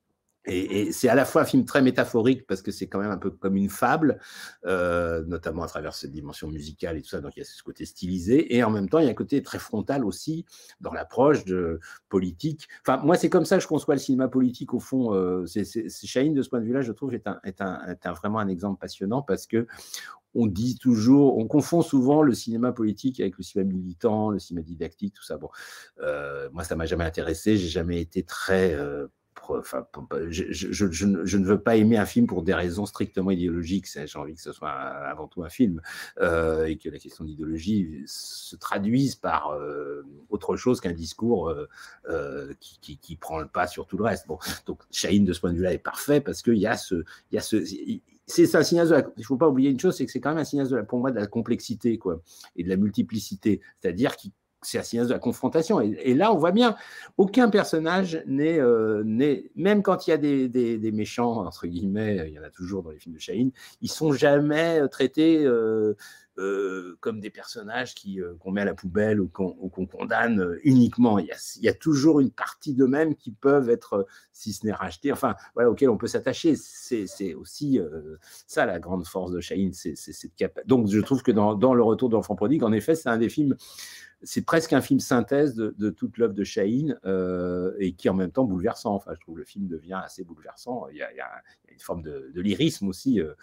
S2: Et, et c'est à la fois un film très métaphorique parce que c'est quand même un peu comme une fable, euh, notamment à travers cette dimension musicale et tout ça, donc il y a ce côté stylisé, et en même temps il y a un côté très frontal aussi dans l'approche de politique. Enfin, moi c'est comme ça que je conçois le cinéma politique au fond. Euh, c'est Chahine de ce point de vue-là, je trouve, est, un, est, un, est un, vraiment un exemple passionnant parce que on dit toujours, on confond souvent le cinéma politique avec le cinéma militant, le cinéma didactique, tout ça. Bon, euh, moi ça m'a jamais intéressé, j'ai jamais été très euh, Enfin, je, je, je, je ne veux pas aimer un film pour des raisons strictement idéologiques. J'ai envie que ce soit avant tout un film euh, et que la question d'idéologie se traduise par euh, autre chose qu'un discours euh, euh, qui, qui, qui prend le pas sur tout le reste. Bon, donc Chahine de ce point de vue-là est parfait parce qu'il y a ce, il y a ce, c'est un cinéaste de la, il faut pas oublier une chose, c'est que c'est quand même un cinéaste de la, pour moi, de la complexité, quoi, et de la multiplicité, c'est-à-dire qu'il c'est un cinéaste de la confrontation. Et, et là, on voit bien, aucun personnage n'est, euh, même quand il y a des, des, des méchants, entre guillemets, il y en a toujours dans les films de Chahine, ils ne sont jamais traités euh, euh, comme des personnages qui, euh, qu'on met à la poubelle ou qu'on, ou qu'on condamne uniquement. Il y, a, il y a toujours une partie d'eux-mêmes qui peuvent être, si ce n'est rachetés, enfin, voilà, auxquels on peut s'attacher. C'est aussi euh, ça la grande force de Chahine. C'est, c'est, c'est Donc, je trouve que dans, dans Le Retour de l'enfant prodigue, en effet, c'est un des films... C'est presque un film synthèse de, de toute l'œuvre de Chahine euh, et qui est en même temps bouleversant. Enfin, je trouve que le film devient assez bouleversant. Il y a, il y a une forme de, de lyrisme aussi euh,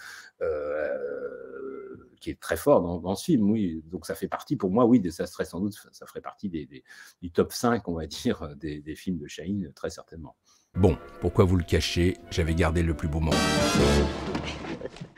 S2: euh, qui est très fort dans, dans ce film. Oui. Donc ça fait partie, pour moi, oui, ça serait sans doute, ça ferait partie des, des, du top cinq, on va dire, des, des films de Chahine, très certainement.
S3: Bon, pourquoi vous le cachez? J'avais gardé le plus beau moment.